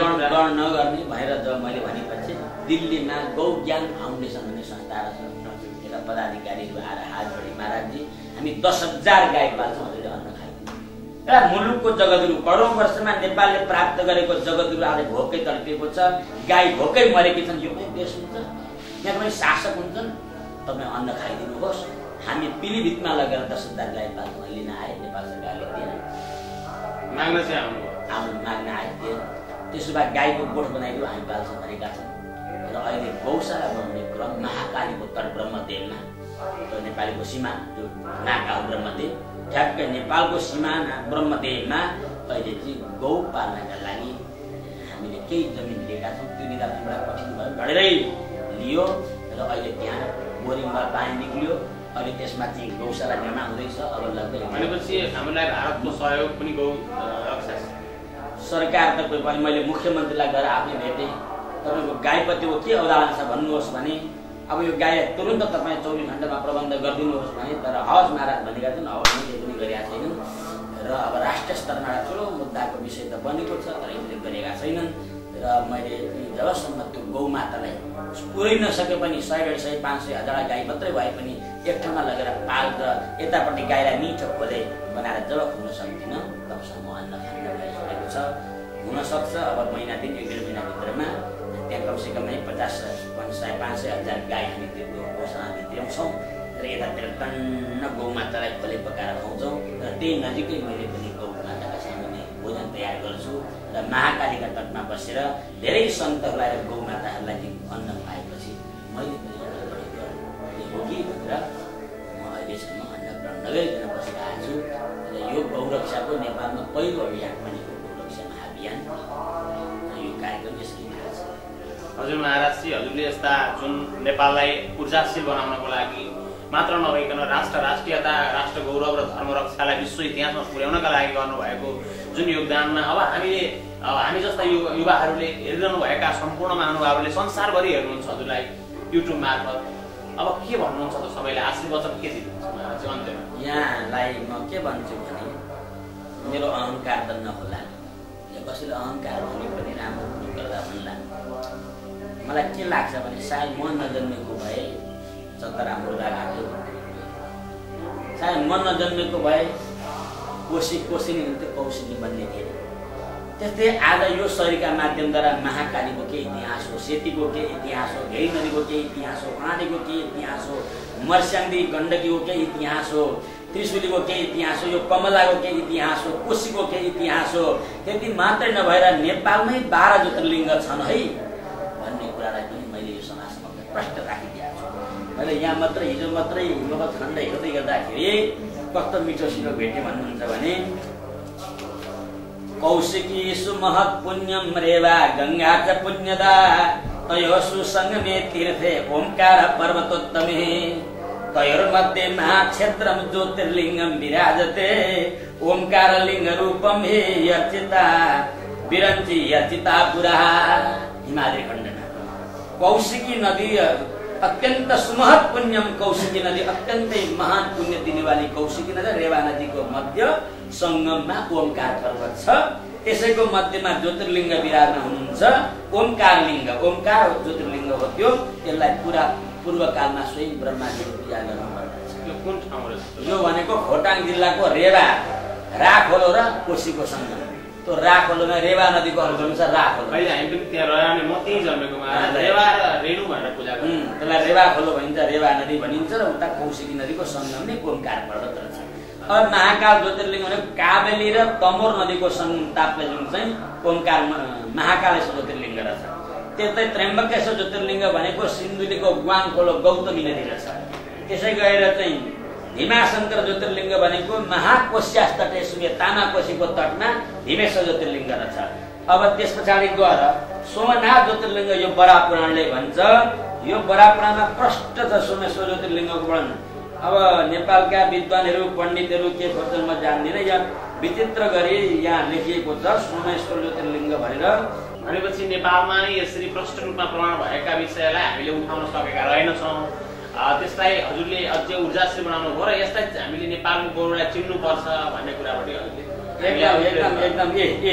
नगर्ने भनेर जब मैले भनेपछि दिल्लीमा गौ ज्ञान फाउन्डेसन भन्ने संस्था रहेछ। पदाधिकारीहरू आएर हात जोडी, महाराजजी हामी 10,000 गाई पाल्छौँ, हजुरले अन्न खाइदिनु। एउटा मुलुकको जगतहरू करोडौं वर्षमा नेपालले प्राप्त गरेको जगतहरू आज भोकै तडपिएको छ, गाई भोकै मरेकी छन्। यो पनि देश हुन्छ, यहाँ पनि शासक हुन्छन्। तपाईँ अन्न खाइदिनुहोस्, हामी पिलिभितमा लगेर 10,000 गाई पाल्छौँ। लिन आए नेपाल सरकारले दिएन, माग्न आए दिएन। त्यसो भए गाईको गोठ बनाइदियो, हामी पाल्छौँ भनेका छौँ। र अहिले गौशाला बनाउने क्रम महाकालीको तट ब्रह्मदेवमा, नेपालीको सीमा जो नाका हो ब्रह्मदेव, ठ्याक्कै नेपालको सिमाना ब्रह्मदेवमा अहिले चाहिँ गौ पाल्नका लागि हामीले केही जमिन लिएका छौँ। त्यो लिँदा पनि एउटा कठिन भयो, ढडेरै लियो। र अहिले त्यहाँ बोरिङमा पानी निक्लियो। अहिले त्यसमा चाहिँ गौशाला निर्माण हुँदैछ। अब लाग्दै भनेपछि हामीलाई भारतको सहयोग पनि गौ रक्षा सरकार त पनि मैले मुख्यमन्त्रीलाई गएर आफै भेटेँ। तपाईँको गाईपतिको के अवधारणा छ भन्नुहोस् भने अब यो गाई तुरुन्त तपाईँ 24 घण्टामा प्रबन्ध गरिदिनुहोस् भने। तर हवस् महाराज भनेका छन्, हवस् केही पनि गरेका छैनन्। र अब राष्ट्रिय स्तरमा एउटा ठुलो मुद्दाको विषय त बनेको छ, तर यसले गरेका छैनन्। र मैले जबसम्म त्यो गौमातालाई पुरै नसके पनि 100, 150, 500, 1000 गाई मात्रै भए पनि एक ठाउँमा लगेर पाल्छ, यतापट्टि गाईलाई मिठो खोले बनाएर जब खुल्न सक्दिनँ तबसम्म अन्न खान गइसकेको छ। हुनसक्छ अब महिना दिन 1-1.5 महिनाभित्रमा त्यहाँ कमसेकम 50, 500, 1000 गाई हामी त्यो गौशालामा ल्याउँछौँ। र यतातिर टन्न गौमातालाई खोले पकाएर खुवाउँछौँ। र त्यही नजिकै मैले पनि गौमाताका सामुन्ने भोजन तयार गर्छु। र महाकालीका तटमा बसेर धेरै सन्तहरूलाई र गौमाताहरूलाई अन्न पाएपछि मैले पनि अन्न ग्रहण हो कि भनेर म अहिलेसम्म अन्न ग्रहण नगरिकन बसिरहेको छु। र यो गौरक्षाको नेपालमा पहिलो अभियान भनेको गौरक्षा महाअभियान। यो कार्यक्रम यसरी भएको छ। हजुर महाराजजी, हजुरले यस्ता जुन नेपाललाई ऊर्जाशील बनाउनको लागि मात्र नभइकन राष्ट्रियता, राष्ट्र गौरव र धर्मरक्षालाई विश्व इतिहासमा पुर्याउनका लागि गर्नुभएको जुन योगदानमा अब हामी जस्ता युवाहरूले हेरिरहनुभएका सम्पूर्ण महानुभावहरूले संसारभरि हेर्नुहुन्छ हजुरलाई युट्युब मार्फत। अब के भन्नुहुन्छ त सबैलाई आशीर्वाद वचन के दिनुहुन्छ महाराज अन्त्यमा? यहाँलाई म के भन्छु भने मेरो अहङ्कार त नहोला, कसैले अहङ्कार भने पनि राम्रो गर्दा भन्ला। मलाई के लाग्छ भने सायद म नजन्मेको भए चतरा मुर्गा घाँटो, सायद म नजन्मेको भए कोसिनी हुन्थ्यो, कौशिनी बन्ने थिए। त्यस्तै आज यो शरीरका माध्यमद्वारा महाकालीको के इतिहास हो, सेतीको के इतिहास हो, घेरी नदीको के इतिहास हो, कर्णालीको के इतिहास हो, मर्स्याङ्दी गण्डकीको के इतिहास हो, त्रिशुलीको के इतिहास हो, यो कमलाको के इतिहास हो, कोशीको के इतिहास हो। त्यति मात्रै नभएर नेपालमै 12 ज्योतिर्लिङ्ग छन् है भन्ने कुरालाई पनि मैले यो समाजमा प्रष्ट राखिदिएको छु। मैले यहाँ मात्रै हिजो मात्रै लोक खण्ड हेर्दै गर्दाखेरि कस्तो मिठो सिरो भेटेँ भन्नुहुन्छ भने कौशिकी सुमहत् पुण्यम रेवा गंगा च पुण्यदा तयोसु संगमे तीर्थे ओंकार पर्वतोत्तमे तयोर्मध्ये महाक्षेत्रम ज्योतिर्लिंगम विराजते ओंकार लिंग रूपम हे यर्चिता विरंची यर्चिता पुरा। हिमालय खण्डमा कौशिकी नदी अत्यंत सुमहत पुण्यम कौशिकी नदी अत्यन्तै महान पुण्य दिने वाली कौशिकी नदी रेवा नदी को मध्य संगममा ओमकार पर्वत छ। त्यसैको मध्यमा ज्योतिर्लिंग विराजमान हुनुहुन्छ ओमकार लिंग। ओमकार ज्योतिर्लिंग हो त्यो, त्यसलाई पूरा पूर्व कालमा स्वयं ब्रह्माजीले पूजा गर्नुपर्दछ। यो कुन ठाउँ रहेछ? यो भनेको खोटाङ जिल्लाको रेवा राखोलो र कोशीको संगम। त्यो राखोलोमा रेवा नदीको अङ्गम छ राखोलो। अहिले हामी पनि त्यहाँ रहेर नि म त्यही जन्मेकोमा रेवा र रेणु भनेर पूजा गर्छौँ। त्यसलाई रेवा खोलो भनिन्छ, रेवा नदी भनिन्छ र उता कौशिकी नदीको संगम नै ओमकार पर्वत रहेछ। अब महाकाल ज्योतिर्लिंग भनेको काबेली र तमोर नदीको संगम ताप्लेजुङ चाहिँ ओमकार महाकालेश्वर ज्योतिर्लिंग रहेछ। त्यस्तै त्र्यम्बकेश्वर ज्योतिर्लिंग भनेको सिन्धुलीको ग्वाङ खोलो गौतमी नदी रहेछ। त्यसै गएर चाहिँ भीमाशंकर ज्योतिर्लिंग भनेको महाकोश्यास तटे सुमे तामाकोशीको तटमा भीमेश्वर ज्योतिर्लिंग रहेछ। अब त्यस पछाडि गएर सोमनाथ ज्योतिर्लिंग यो बराह पुराणले भन्छ। यो बराह पुराणमा प्रष्ट छ सोमेश्वर ज्योतिर्लिंगको वर्णन। अब नेपालका विद्वानहरू पण्डितहरू के खोज्छन् म जान्दिनँ, यहाँ विचित्र गरी यहाँ लेखिएको छ सोमेश्वर ज्योतिर्लिंग भनेर। भनेपछि नेपालमा नै यसरी प्रष्ट रूपमा प्रमाण भएका विषयलाई हामीले उठाउन सकेका रहेनछौँ। त्यसलाई हजुरले अझै ऊर्जाश्री बनाउनु भयो र यसलाई हामीले नेपालको गौरवलाई चिन्नुपर्छ भन्ने कुराबाट एकदम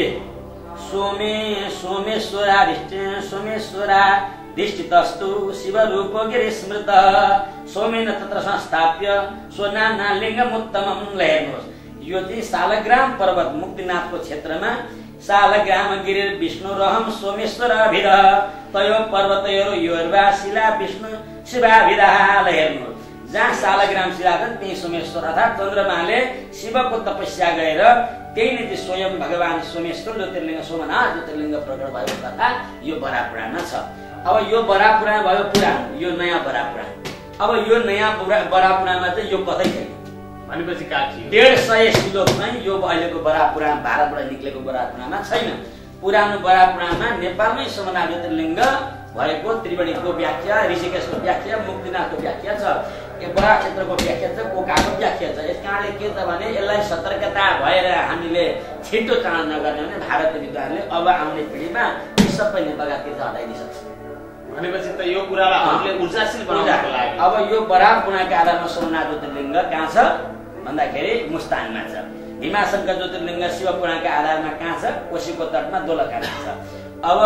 सोमेश्वरा दिष्टितस्तु शिव रूप गिरि स्मृत सोमेन तत्र संस्थाप्य सोनाना लिङ्गमुत्तमम। हेर्नुहोस्, यो चाहिँ सालग्राम पर्वत मुक्तिनाथको क्षेत्रमा सालग्राम गिरि विष्णु रहम सोमेश्वर अभिध तयो पर्वतयो योर्वा शिला विष्णु शिवाभिधा। हेर्नुहोस्, जहाँ सालग्राम शिला छ त्यही सोमेश्वर अर्थात् चन्द्रमाले शिवको तपस्या गरेर त्यही नीति स्वयं भगवान सोमेश्वर ज्योतिर्लिंग सोमनाथ ज्योतिर्लिंग प्रकट भएको कथा यो बराह पुराणमा छ। अब यो बराह पुराण भयो पुराण, यो नयाँ बराह पुराण। अब यो नयाँ बराह पुराणमा चाहिँ यो कतै छैन भनेपछि काठी 150 श्लोक चाहिँ यो अहिलेको बराह पुराण भारतबाट निक्लेको बराह पुराणमा छैन। पुरानो बराह पुराणमा नेपालमै सोमनाथ ज्योतिर्लिंग भएको, त्रिवेणीको व्याख्या, ऋषिकेशको व्याख्या, मुक्तिनाथको व्याख्या छ, बराह क्षेत्रको व्याख्या छ, कोकाको व्याख्या छ। यस कारणले के छ भने यसलाई सतर्कता भएर हामीले छिटो चाँडो नगर्ने भने भारतीय विद्वानले अब आउने पिँढीमा यी सबै नेपालका तीर्थ हटाइदिन सक्छ। भनेपछि त यो कुरालाई हामीले ऊर्जाशील बनाउनको लागि अब यो बराह पुराणको आधारमा सोमनाथ ज्योतिर्लिंग कहाँ छ भन्दाखेरि मुस्ताङमा छ। भीमाशंकर ज्योतिर्लिंग शिव पुराणका आधारमा कहाँ छ? कोशीको तटमा दोलखामा छ। अब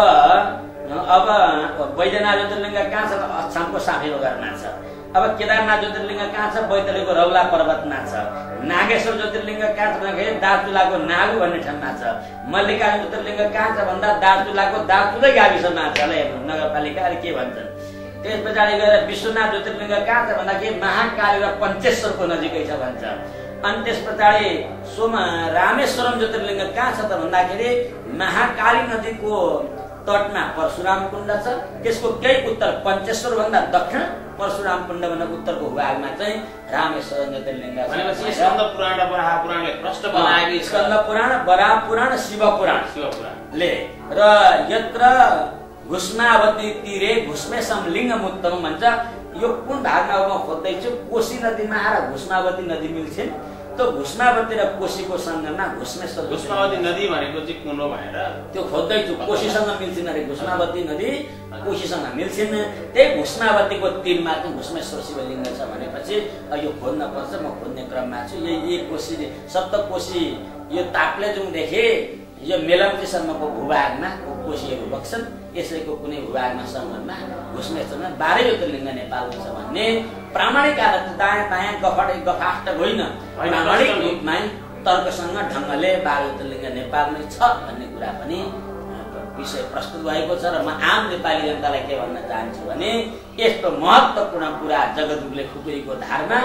वैद्यनाथ ज्योतिर्लिंग कहाँ छ? अछामको साफेरोगरमा छ। अब केदारनाथ ज्योतिर्लिंग कहाँ छ? बैतडीको रौला पर्वतमा छ। नागेश्वर ज्योतिर्लिंग कहाँ छ भन्दाखेरि दार्चुलाको नागु भन्ने ठाउँमा छ। मल्लिकार्जुन ज्योतिर्लिंग कहाँ छ भन्दा दार्चुलाको दार्चुलै गाविसमा छ। नगरपालिका के भन्छन्। त्यस पछाडि गएर विश्वनाथ ज्योतिर्लिंग कहाँ छ भन्दाखेरि महाकाली र पञ्चेश्वरको नजिकै छ भन्छ। अनि त्यस पछाडि रामेश्वरम ज्योतिर्लिंग कहाँ छ त भन्दाखेरि महाकाली नदीको तटमा परशुराम कुण्ड छ। त्यसको केही उत्तर पञ्चेश्वर भन्दा दक्षिण, परशुराम कुण्ड भन्दा उत्तरको भूभागमा चाहिँ रामेश्वर ज्योतिर्लिंग छ। भनेपछि स्कन्द पुराण र बराह पुराणले प्रष्ट बनाएकी स्कन्द पुराण, बराह पुराण, शिव पुराणले र यत्र घुस्मावती तीरे घुस्मेसम लिङ्गमुत्तम भन्छ। यो कुन भागमा म खोज्दैछु? कोशी नदीमा आएर घुस्मावती नदी मिल्छन्। त्यो घुस्मावती र कोशीको संगममा घुस्मेश्वर। घुस्मावती नदी भनेको चाहिँ कुन हो भनेर त्यो खोज्दैछु। कोशीसँग मिल्छन् अरे घुस्मावती नदी कोशीसँग मिल्छन्। त्यही घुस्मावतीको तीरमा चाहिँ घुस्मेश्वर शिवलिङ्ग छ भनेपछि यो खोज्न पर्छ। म खोज्ने क्रममा छु। यही कोशी सप्तकोशी यो ताप्लेजुङदेखि यो मेलम्चीसम्मको भूभागमा कोशीहरू बग्छन्। यसैको कुनै भूभागमा सङ्गममा घुस्मेश्वरमा 12 ज्योतिर्लिङ्ग नेपालको छ भन्ने प्रामाणिक आधार दायाँ बायाँ गफास्ट होइन, प्रामाणिक रूपमा तर्कसँग ढङ्गले 12 ज्योतिर्लिङ्ग नेपालमै छ भन्ने कुरा पनि विषय प्रस्तुत भएको छ। र म आम नेपाली जनतालाई के भन्न चाहन्छु भने यस्तो महत्त्वपूर्ण कुरा जगद्गुरुले खुकुरीको धारमा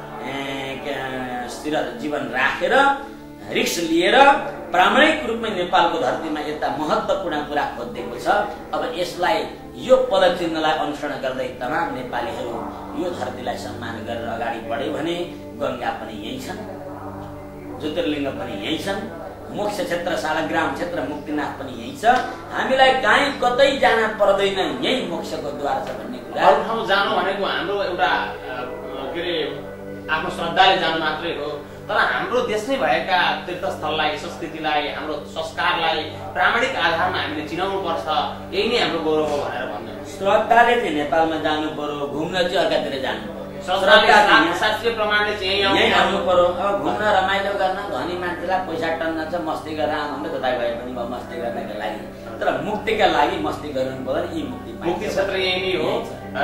स्थिर जीवन राखेर रिक्स लिएर प्रामाणिक रूपमा नेपालको धरतीमा यता महत्त्वपूर्ण कुरा खोजिएको छ। अब यसलाई यो पदचिन्हलाई अनुसरण गर्दै तमाम नेपालीहरू यो धरतीलाई सम्मान गरेर अगाडि बढ्यो भने गङ्गा पनि यही छन्, ज्योतिर्लिङ्ग पनि यही छन्, मोक्ष क्षेत्र शालग्राम क्षेत्र मुक्तिनाथ पनि यही छ। हामीलाई कहीँ कतै जान पर्दैन, यही मोक्षको द्वार छ भन्ने कुरा। अरू ठाउँ जानु भनेको हाम्रो एउटा के अरे आफ्नो श्रद्धाले जानु मात्रै हो, तर हाम्रो देशमै भएका तीर्थस्थललाई, संस्कृतिलाई, हाम्रो संस्कारलाई प्रामाणिक आधारमा हामीले चिनाउनु पर्छ। यही नै हाम्रो गौरव हो भनेर भन्नु। श्रद्धाले चाहिँ नेपालमा जानु पर्यो, घुम्न चाहिँ अर्कातिर जानु पर्यो। शास्त्रीय प्रमाणले चाहिँ यही आउनु पर्यो। अब घुम्न रमाइलो गर्न धनी मान्छेलाई पैसा टन्न छ, मस्ती गरेर आउनु कतै भए पनि म मस्ती गर्नका लागि, तर मुक्तिका लागि मस्ती गर्नु पर्दैन। यी मुक्ति क्षेत्र यही नै हो,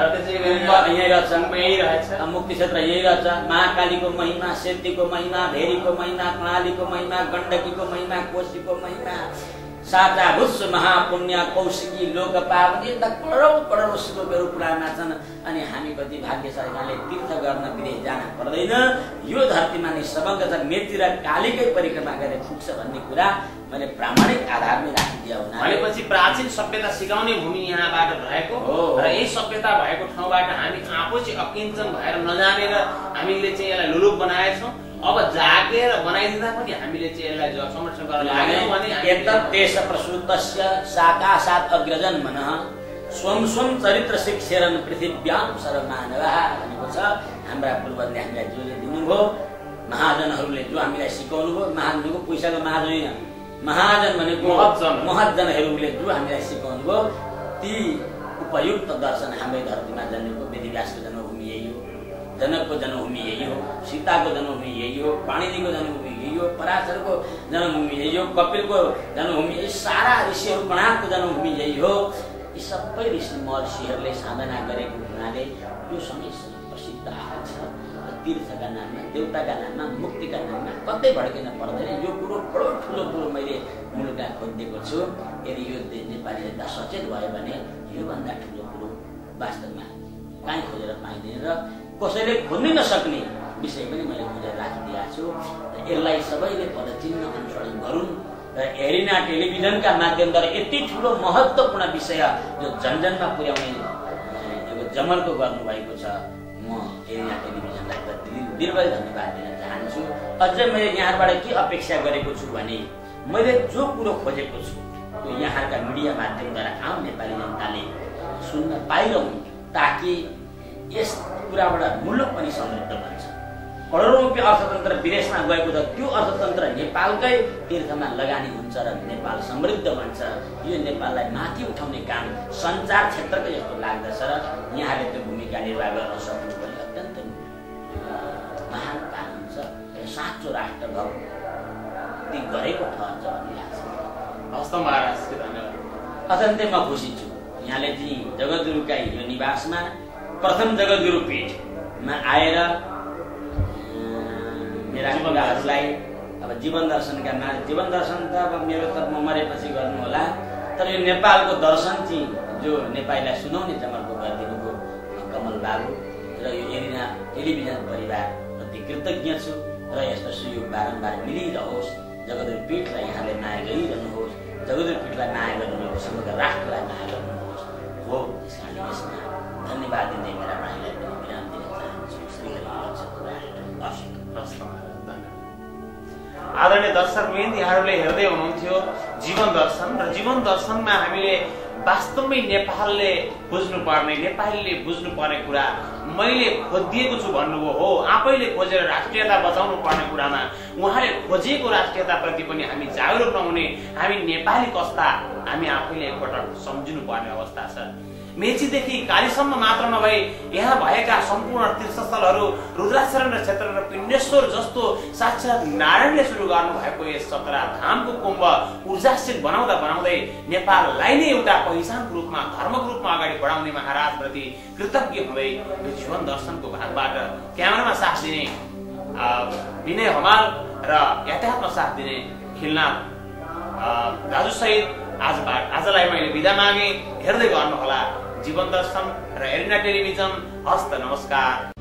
यही रहेछ। मुक्ति क्षेत्र यही रहेछ। महाकालीको महिमा, सेतीको महिमा, भेरीको महिमा, कर्णालीको महिमा, गण्डकीको महिमा, कोशीको महिमा, साता भुस महापुण्य कौशिकी लोक पावनी, करोडौं श्लोकहरू पुराणमा छन्। अनि हामी कति भाग्यशालीले तीर्थ गर्न विदेश जान पर्दैन। यो धरतीमा नै सबंग छ। मेची र कालीकै परिक्रमा गरेर पुग्छ भन्ने कुरा मैले प्रामाणिक आधारमै राखिदिए हुनाले भनेपछि प्राचीन सभ्यता सिकाउने भूमि यहाँबाट रहेको र यही सभ्यता भएको ठाउँबाट हामी आफै चाहिँ अकिञ्चन भएर नजानेर हामीले चाहिँ यसलाई लुलुप बनाएछौँ। अब जागेर बनाइदिँदा पनि हामीले चाहिँ यसलाई संरक्षण गर्न लाग्यौँ भने एतत् देश प्रसूतस्य साकाशात् अग्रजन मनः स्वम स्वम चरित्र शिक्षेरन पृथिव्याम सर्वमानवः भनेको छ। हाम्रा पूर्वजले हामीलाई जोले दिनुभयो, महाजनहरूले जो हामीलाई सिकाउनु भयो। महाजनको पैसाको महाजन होइन, महाजन भनेको महज्जनहरूले जो हामीलाई सिकाउनु भयो, ती उपयुक्त दर्शन हाम्रै धरतीमा जन्मेको। वेदव्यासको जन्मभूमि यही हो, जनकको जन्मभूमि यही हो, सीताको जन्मभूमि यही हो, पाणिनीको जन्मभूमि यही हो, पराशरको जन्मभूमि यही हो, कपिलको जन्मभूमि यही, सारा ऋषिहरू गणाको जन्मभूमि यही हो। यी सबै ऋषि महर्षिहरूले साधना गरेको हुनाले यो समय प्रसिद्ध आएको छ। तीर्थका नाममा, देवताका नाममा, मुक्तिका नाममा कतै भड्किन पर्दैन। यो कुरो बडो ठुलो कुरो मैले मुलुकमा खोजिदिएको छु। यदि यो नेपाली जनता सचेत भयो भने योभन्दा ठुलो कुरो वास्तवमा कहीँ खोजेर पाइँदैन र कसैले खोज्नै नसक्ने विषय पनि मैले खोजेर राखिदिएको छु। यसलाई सबैले पदचिन्ह अनुसरण गरून् र हेरिना टेलिभिजनका माध्यमद्वारा यति ठुलो महत्त्वपूर्ण विषय जो जनजनमा पुर्याउने जमर्को गर्नुभएको छ। म हेरिना टेलिभिजनलाई दीर्घ धन्यवाद दिन चाहन्छु। अझै मैले यहाँबाट के अपेक्षा गरेको छु भने मैले जो कुरो खोजेको छु त्यो यहाँका मिडिया माध्यमद्वारा आम नेपाली जनताले सुन्न पाइरहन्, ताकि यस कुराबाट मुलुक पनि समृद्ध बन्छ। करोडौं रुपियाँ अर्थतन्त्र विदेशमा गएको छ, त्यो अर्थतन्त्र नेपालकै तीर्थमा लगानी हुन्छ र नेपाल समृद्ध बन्छ। यो नेपाललाई माथि उठाउने काम सञ्चार क्षेत्रकै जस्तो लाग्दछ र यहाँले त्यो भूमिका निर्वाह गर्न सक्नु पनि अत्यन्त महान काम हुन्छ। साँचो राष्ट्रभक्ति गरेको ठहर भन्ने लाग्छ। हस्त महाराज, धन्यवाद। अत्यन्तै म खुसी छु। यहाँले चाहिँ जगद्गुरुका यो निवासमा प्रथम जगद्गुरु पीठमा आएर मेरा कुराहरूलाई अब जीवन दर्शनका जीवन दर्शन त अब मेरो तर्फमा मरेपछि गर्नु होला, तर यो नेपालको दर्शन चाहिँ जो नेपालीलाई सुनाउने जमर्को गरिदिनु भयो कमल बाबु र यो हेरिना टेलिभिजन परिवार प्रति कृतज्ञ छु। र यस्तो सुयोग बारम्बार मिलिरहोस्। जगद्गुरु पीठलाई यहाँले माया गरिरहनुहोस्, जगद्गुरु पीठलाई माया गर्नुहोस्, समग्र राष्ट्रलाई माया गर्नुहोस्। हो यसमा धन्यवाद दिँदै मेरा भाइलाई पनि विराम दिन चाहन्छु। श्री आदरणीय दर्शकवृन्द, यहाँहरूले हेर्दै हुनुहुन्थ्यो जीवन दर्शन र जीवन दर्शनमा हामीले वास्तवमै नेपालले बुझ्नुपर्ने, नेपालीले बुझ्नुपर्ने कुरा मैले खोजिएको छु भन्नुभयो। हो, आफैले खोजेर राष्ट्रियता बचाउनु पर्ने कुरामा उहाँले खोजेको राष्ट्रियताप्रति पनि हामी जागरुक नहुने, हामी नेपाली कस्ता हामी आफैले एकपटक सम्झिनु पर्ने अवस्था छ। मेचीदेखि कालीसम्म मात्र नभई यहाँ भएका सम्पूर्ण तीर्थस्थलहरू रुद्राचरण क्षेत्र र पिण्डेश्वर जस्तो साक्षात् नारायणले सुरु गर्नु भएको यस 17 धामको कुम्भ ऊर्जाशील बनाउँदा बनाउँदै नेपाललाई नै एउटा पहिचानको रूपमा, धर्मको रूपमा अगाडि बढाउने महाराजप्रति कृतज्ञ हुँदै यो जीवन दर्शनको भागबाट क्यामेरामा साथ दिने विनय हमाल र यातायातमा साथ दिने खिलनाथ दाजु सहित आजलाई मैले बिदा मागे। हेर्दै गर्नुहोला जीवन दर्शन र हेरिना टेलिभिजन। हस्त नमस्कार।